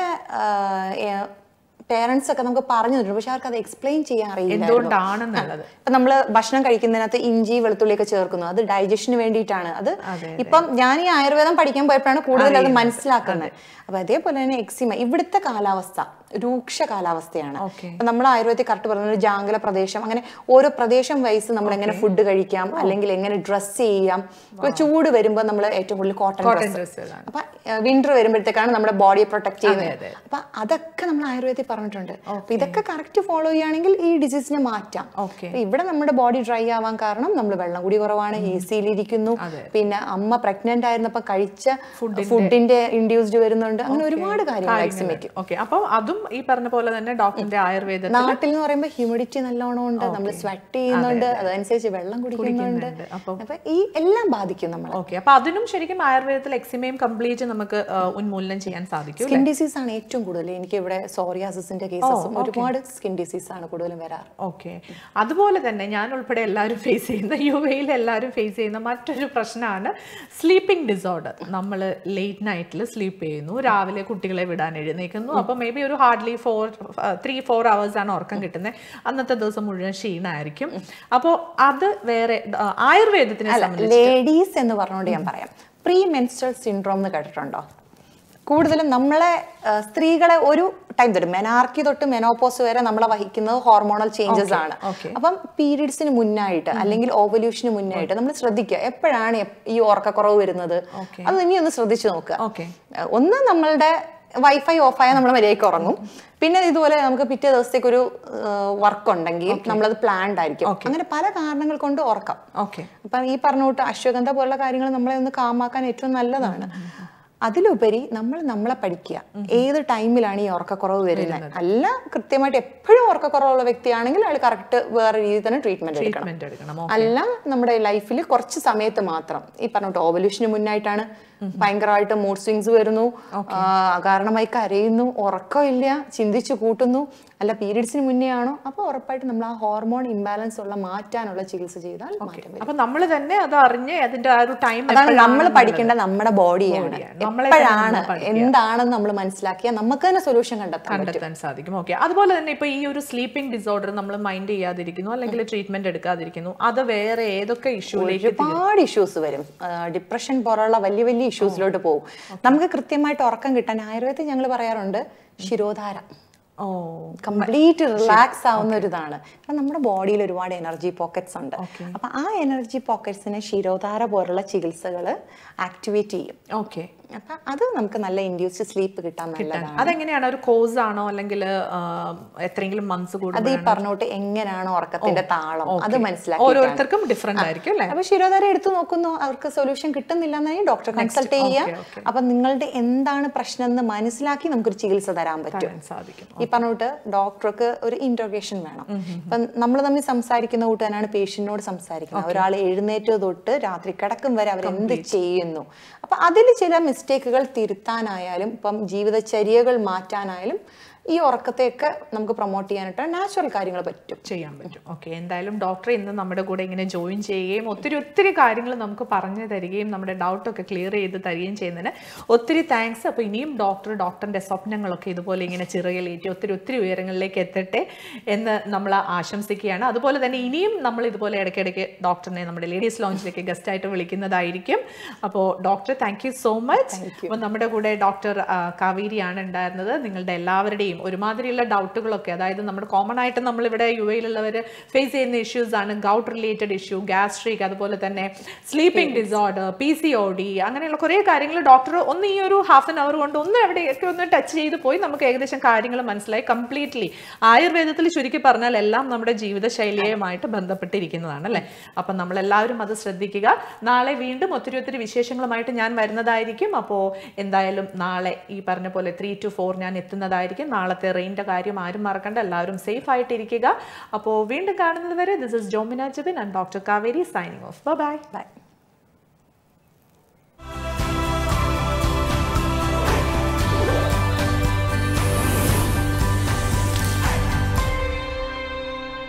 പേരൻസ് ഒക്കെ നമുക്ക് പറഞ്ഞു തന്നിട്ടുണ്ട്, പക്ഷെ അവർക്ക് അത് എക്സ്പ്ലെയിൻ ചെയ്യാൻ അറിയില്ല. ഇപ്പൊ നമ്മള് ഭക്ഷണം കഴിക്കുന്നതിനകത്ത് ഇഞ്ചി വെളുത്തുള്ളിയൊക്കെ ചേർക്കുന്നു, അത് ഡൈജഷന് വേണ്ടിയിട്ടാണ്. അത് ഇപ്പം ഞാൻ ഈ ആയുർവേദം പഠിക്കാൻ പോയപ്പോഴാണ് കൂടുതൽ അത് മനസ്സിലാക്കുന്നത്. അപ്പൊ അതേപോലെ തന്നെ എക്സിമ ഇവിടുത്തെ കാലാവസ്ഥ രൂക്ഷ കാലാവസ്ഥയാണ്. അപ്പൊ നമ്മൾ ആയുർവേദത്തിൽ കറക്റ്റ് പറഞ്ഞ ജാങ്കല പ്രദേശം, അങ്ങനെ ഓരോ പ്രദേശം വൈസ് നമ്മൾ എങ്ങനെ ഫുഡ് കഴിക്കാം, അല്ലെങ്കിൽ എങ്ങനെ ഡ്രസ് ചെയ്യാം. ഇപ്പൊ ചൂട് വരുമ്പോൾ നമ്മൾ ഏറ്റവും കൂടുതൽ കോട്ടൺ ഡ്രസ്, അപ്പൊ വിന്റർ വരുമ്പോഴത്തേക്കാണ് നമ്മുടെ ബോഡിയെ പ്രൊട്ടക്ട് ചെയ്യുന്നത്. അപ്പൊ അതൊക്കെ നമ്മൾ ആയുർവേദത്തിൽ പറഞ്ഞിട്ടുണ്ട്. അപ്പൊ ഇതൊക്കെ കറക്റ്റ് ഫോളോ ചെയ്യുകയാണെങ്കിൽ ഈ ഡിസീസിനെ മാറ്റാം. ഇവിടെ നമ്മുടെ ബോഡി ഡ്രൈ ആവാൻ കാരണം നമ്മൾ വെള്ളം കൂടി കുറവാണ്, ഈസിയിലിരിക്കുന്നു, പിന്നെ അമ്മ പ്രഗ്നന്റ് ആയിരുന്നപ്പോ കഴിച്ച ഫുഡിന്റെ ഇൻഡ്യൂസ്ഡ് വരുന്നുണ്ട്, അങ്ങനെ ഒരുപാട് കാര്യങ്ങൾ എക്സിമയ്ക്ക്. അപ്പൊ അതും ഈ പറഞ്ഞ പോലെ തന്നെ ഡോക്ടറിന്റെ ആയുർവേദ നാട്ടിൽ എന്ന് പറയുമ്പോൾ ഹ്യൂമിഡിറ്റി നല്ലോണം ഉണ്ട്, നമ്മൾ സ്വെറ്റ് ചെയ്യുന്നുണ്ട്, അതനുസരിച്ച് വെള്ളം കുടിക്കുന്നുണ്ട്. അപ്പൊ ഈ എല്ലാം ബാധിക്കും നമ്മൾ. അപ്പൊ അതിനും ശരിക്കും ആയുർവേദത്തിൽ എക്സിമയും കംപ്ലീറ്റ് നമുക്ക് ഉന്മൂലനം ചെയ്യാൻ സാധിക്കും. സ്കിൻ ഡിസീസ് ആണ് ഏറ്റവും കൂടുതൽ. എനിക്ക് ഇവിടെ സോറിയാസിന്റെ കേസസും ഒരുപാട് സ്കിൻ ഡിസീസ് ആണ് കൂടുതലും വരാറ്. അതുപോലെ തന്നെ ഞാൻ ഉൾപ്പെടെ എല്ലാവരും ഫേസ് ചെയ്യുന്ന, UAE എല്ലാവരും ഫേസ് ചെയ്യുന്ന മറ്റൊരു പ്രശ്നമാണ് സ്ലീപ്പിംഗ് ഡിസോർഡർ. നമ്മൾ ലേറ്റ് നൈറ്റിൽ സ്ലീപ്പ് ചെയ്യുന്നു, രാവിലെ കുട്ടികളെ വിടാൻ എഴുന്നേക്കുന്നു, അപ്പൊ മേ ബി ഒരു ഹാർഡ്ലി 3-4 hours ആണ് ഉറക്കം കിട്ടുന്നത്. അന്നത്തെ ദിവസം മുഴുവൻ ക്ഷീണമായിരിക്കും. അപ്പോൾ അത് വേറെ ആയുർവേദത്തിനെ സംബന്ധിച്ച് ലേഡീസ് എന്ന് പറഞ്ഞുകൊണ്ട് ഞാൻ പറയാം, പ്രീ മെൻസ്ട്രൽ സിൻഡ്രോം എന്ന് കേട്ടിട്ടുണ്ടോ? കൂടുതലും നമ്മളെ സ്ത്രീകളെ ഒരു ടൈം തൊട്ട് മെനാർക്കി തൊട്ട് മെനോപോസ് വരെ നമ്മളെ വഹിക്കുന്നത് ഹോർമോണൽ ചേഞ്ചസ് ആണ്. അപ്പം പീരീഡ്സിന് മുന്നായിട്ട് അല്ലെങ്കിൽ ഓവല്യൂഷന് മുന്നായിട്ട് നമ്മൾ ശ്രദ്ധിക്കുക എപ്പോഴാണ് ഈ ഉറക്കക്കുറവ് വരുന്നത്. അത് ഇനി ഒന്ന് ശ്രദ്ധിച്ചു നോക്കുക. ഒന്ന് നമ്മളുടെ വൈഫൈ ഓഫായാൽ നമ്മൾ മര്യാദയ്ക്ക് ഉറങ്ങും. പിന്നെ ഇതുപോലെ നമുക്ക് പിറ്റേ ദിവസത്തേക്ക് ഒരു വർക്ക് ഉണ്ടെങ്കിൽ നമ്മളത് പ്ലാൻഡ് ആയിരിക്കും. അങ്ങനെ പല കാരണങ്ങൾ കൊണ്ട് ഉറക്കാം. അപ്പം ഈ പറഞ്ഞോട്ട് അശ്വഗന്ധ പോലുള്ള കാര്യങ്ങൾ നമ്മളെ ഒന്ന് കാമാക്കാൻ ഏറ്റവും നല്ലതാണ്. അതിലുപരി നമ്മളെ പഠിക്കുക, ഏത് ടൈമിലാണ് ഈ ഉറക്കക്കുറവ് വരുന്നത്. അല്ല കൃത്യമായിട്ട് എപ്പോഴും ഉറക്കക്കുറവുള്ള വ്യക്തിയാണെങ്കിൽ അയാൾ കറക്റ്റ് വേറെ രീതിയിൽ തന്നെ ട്രീറ്റ്മെന്റ് എടുക്കണം. അല്ല നമ്മുടെ ലൈഫിൽ കുറച്ച് സമയത്ത് മാത്രം ഈ പറഞ്ഞോട്ട് ഓവല്യൂഷന് മുന്നായിട്ടാണ് ഭയങ്കരമായിട്ട് മൂഡ് സ്വിങ്സ് വരുന്നു, അകാരണമായി കരയുന്നു, ഉറക്കമില്ല, ചിന്തിച്ചു കൂട്ടുന്നു, അല്ല പീരീഡ്സിന് മുന്നേ ആണോ, അപ്പൊ ഉറപ്പായിട്ട് നമ്മൾ ആ ഹോർമോൺ ഇംബാലൻസ് ഉള്ള മാറ്റാനുള്ള ചികിത്സ ചെയ്താൽ മാറ്റം വരും. അപ്പൊ നമ്മൾ തന്നെ അത് അറിഞ്ഞ് അതിന്റെ ആ ഒരു ടൈം നമ്മൾ പഠിക്കേണ്ട നമ്മുടെ ബോഡിയാണ്. എപ്പോഴാണ് എന്താണെന്ന് നമ്മൾ മനസ്സിലാക്കിയാൽ നമുക്ക് തന്നെ സൊല്യൂഷൻ കണ്ടെത്താൻ സാധിക്കും. അതുപോലെ തന്നെ ഇപ്പൊ ഈ ഒരു സ്ലീപ്പിംഗ് ഡിസോർഡർ നമ്മൾ മൈൻഡ് ചെയ്യാതിരിക്കുന്നു അല്ലെങ്കിൽ ട്രീറ്റ്മെന്റ് എടുക്കാതിരിക്കുന്നു, അത് വേറെ ഏതൊക്കെ ഇഷ്യൂലേക്ക് ഒരുപാട് ഇഷ്യൂസ് വരും. ഡിപ്രഷൻ പോലുള്ള വലിയ വലിയ ഇഷ്യൂസിലോട്ട് പോകും. നമുക്ക് കൃത്യമായിട്ട് ഉറക്കം കിട്ടാൻ ആയുർവേദത്തിൽ ഞങ്ങൾ പറയാറുണ്ട് ശിരോധാര. കംപ്ലീറ്റ് റിലാക്സ് ആവുന്ന ഒരു ഇതാണ്. കാരണം നമ്മുടെ ബോഡിയിൽ ഒരുപാട് എനർജി പോക്കറ്റ്സ് ഉണ്ട്. അപ്പൊ ആ എനർജി പോക്കറ്റ്സിനെ ശിരോധാര പോലുള്ള ചികിത്സകൾ ആക്ടിവേറ്റ് ചെയ്യും. അപ്പൊ അത് നമുക്ക് നല്ല ഇൻഡ്യൂസ്ഡ് സ്ലീപ്പ് കിട്ടാൻ നല്ലതാണ്. അതെങ്ങനെയാണ്, ഒരു കോഴ്സ് ആണോ അല്ലെങ്കിൽ എത്രയെങ്കിലും മന്ത്സ് കൂടും? അത് ഈ പറഞ്ഞോട്ട് എങ്ങനെയാണ് ഉറക്കത്തിന്റെ താളം അത് മനസ്സിലാക്കി ഓരോരുത്തർക്കും ഡിഫറെന്റ് ആയിരിക്കും അല്ലേ? അപ്പൊ ശിരോധാര എടുത്തു നോക്കുന്നു, അവർക്ക് സൊല്യൂഷൻ കിട്ടുന്നില്ല എന്നുണ്ടെങ്കിൽ ഡോക്ടറെ കൺസൾട്ട് ചെയ്യുക. അപ്പൊ നിങ്ങളുടെ എന്താണ് പ്രശ്നം എന്ന് മനസ്സിലാക്കി നമുക്കൊരു ചികിത്സ തരാൻ പറ്റും. ഈ പറഞ്ഞോട്ട് ഡോക്ടർക്ക് ഒരു ഇന്റർഗേഷൻ വേണം. ഇപ്പൊ നമ്മൾ തമ്മിൽ സംസാരിക്കുന്ന കൂട്ടാനാണ് പേഷ്യന്റിനോട് സംസാരിക്കുന്നത്. ഒരാൾ എഴുന്നേറ്റ് തൊട്ട് രാത്രി കിടക്കും വരെ അവരെന്ത് ചെയ്യുന്നു. അപ്പൊ അതിൽ ചില മിസ്റ്റേക്കുകൾ തിരുത്താനായാലും ഇപ്പം ജീവിതചര്യകൾ മാറ്റാനായാലും ഈ ഉറക്കത്തെയൊക്കെ നമുക്ക് പ്രൊമോട്ട് ചെയ്യാനായിട്ട് നാച്ചുറൽ കാര്യങ്ങൾ ചെയ്യാൻ പറ്റും. എന്തായാലും ഡോക്ടറെ ഇന്ന് നമ്മുടെ കൂടെ ഇങ്ങനെ ജോയിൻ ചെയ്യുകയും ഒത്തിരി കാര്യങ്ങൾ നമുക്ക് പറഞ്ഞു തരികയും നമ്മുടെ ഡൗട്ടൊക്കെ ക്ലിയർ ചെയ്ത് തരികയും ചെയ്യുന്നതിന് ഒത്തിരി താങ്ക്സ്. അപ്പോൾ ഇനിയും ഡോക്ടറിൻ്റെ സ്വപ്നങ്ങളൊക്കെ ഇതുപോലെ ഇങ്ങനെ ചിറകിലേറ്റി ഒത്തിരി ഉയരങ്ങളിലേക്ക് എത്തട്ടെ എന്ന് നമ്മൾ ആശംസിക്കുകയാണ്. അതുപോലെ തന്നെ ഇനിയും നമ്മൾ ഇതുപോലെ ഇടയ്ക്കിടയ്ക്ക് ഡോക്ടറിനെ നമ്മുടെ ലേഡീസ് ലോഞ്ചിലേക്ക് ഗസ്റ്റായിട്ട് വിളിക്കുന്നതായിരിക്കും. അപ്പോൾ doctor thank you so much. അപ്പോൾ നമ്മുടെ കൂടെ ഡോക്ടർ കാവേരിയാണ് ഉണ്ടായിരുന്നത്. നിങ്ങളുടെ എല്ലാവരുടെയും ഒരുമാതിരിയുള്ള ഡൗട്ടുകളൊക്കെ, അതായത് നമ്മുടെ കോമൺ ആയിട്ട് നമ്മളിവിടെ UAE-ലുള്ളവർ ഫേസ് ചെയ്യുന്ന ഇഷ്യൂസ് ആണ് ഗൗട്ട് റിലേറ്റഡ് ഇഷ്യൂ, ഗ്യാസ്ട്രിക്, അതുപോലെ തന്നെ സ്ലീപ്പിംഗ് ഡിസോർഡർ, PCOD, അങ്ങനെയുള്ള കുറേ കാര്യങ്ങൾ ഡോക്ടർ ഒന്ന് ഈ ഒരു ഹാഫ് ആൻ അവർ കൊണ്ട് എവിടെയൊക്കെ ഒന്ന് ടച്ച് ചെയ്ത് പോയി നമുക്ക് ഏകദേശം കാര്യങ്ങൾ മനസ്സിലായി. കംപ്ലീറ്റ്ലി ആയുർവേദത്തിൽ ചുരുക്കി പറഞ്ഞാൽ എല്ലാം നമ്മുടെ ജീവിതശൈലിയുമായിട്ട് ബന്ധപ്പെട്ടിരിക്കുന്നതാണ് അല്ലേ? അപ്പം നമ്മളെല്ലാവരും അത് ശ്രദ്ധിക്കുക. നാളെ വീണ്ടും ഒത്തിരി വിശേഷങ്ങളുമായിട്ട് ഞാൻ വരുന്നതായിരിക്കും. അപ്പോൾ എന്തായാലും നാളെ ഈ പറഞ്ഞ പോലെ 3 to 4 ഞാൻ എത്തുന്നതായിരിക്കും. നാളത്തെ റെയിൻ്റെ കാര്യം ആരും മറക്കണ്ട, എല്ലാവരും സേഫ് ആയിട്ടിരിക്കുക. അപ്പോൾ വീണ്ടും കാണുന്നത് വരെ this is Jomina Jabin and doctor Kaveri signing off. By.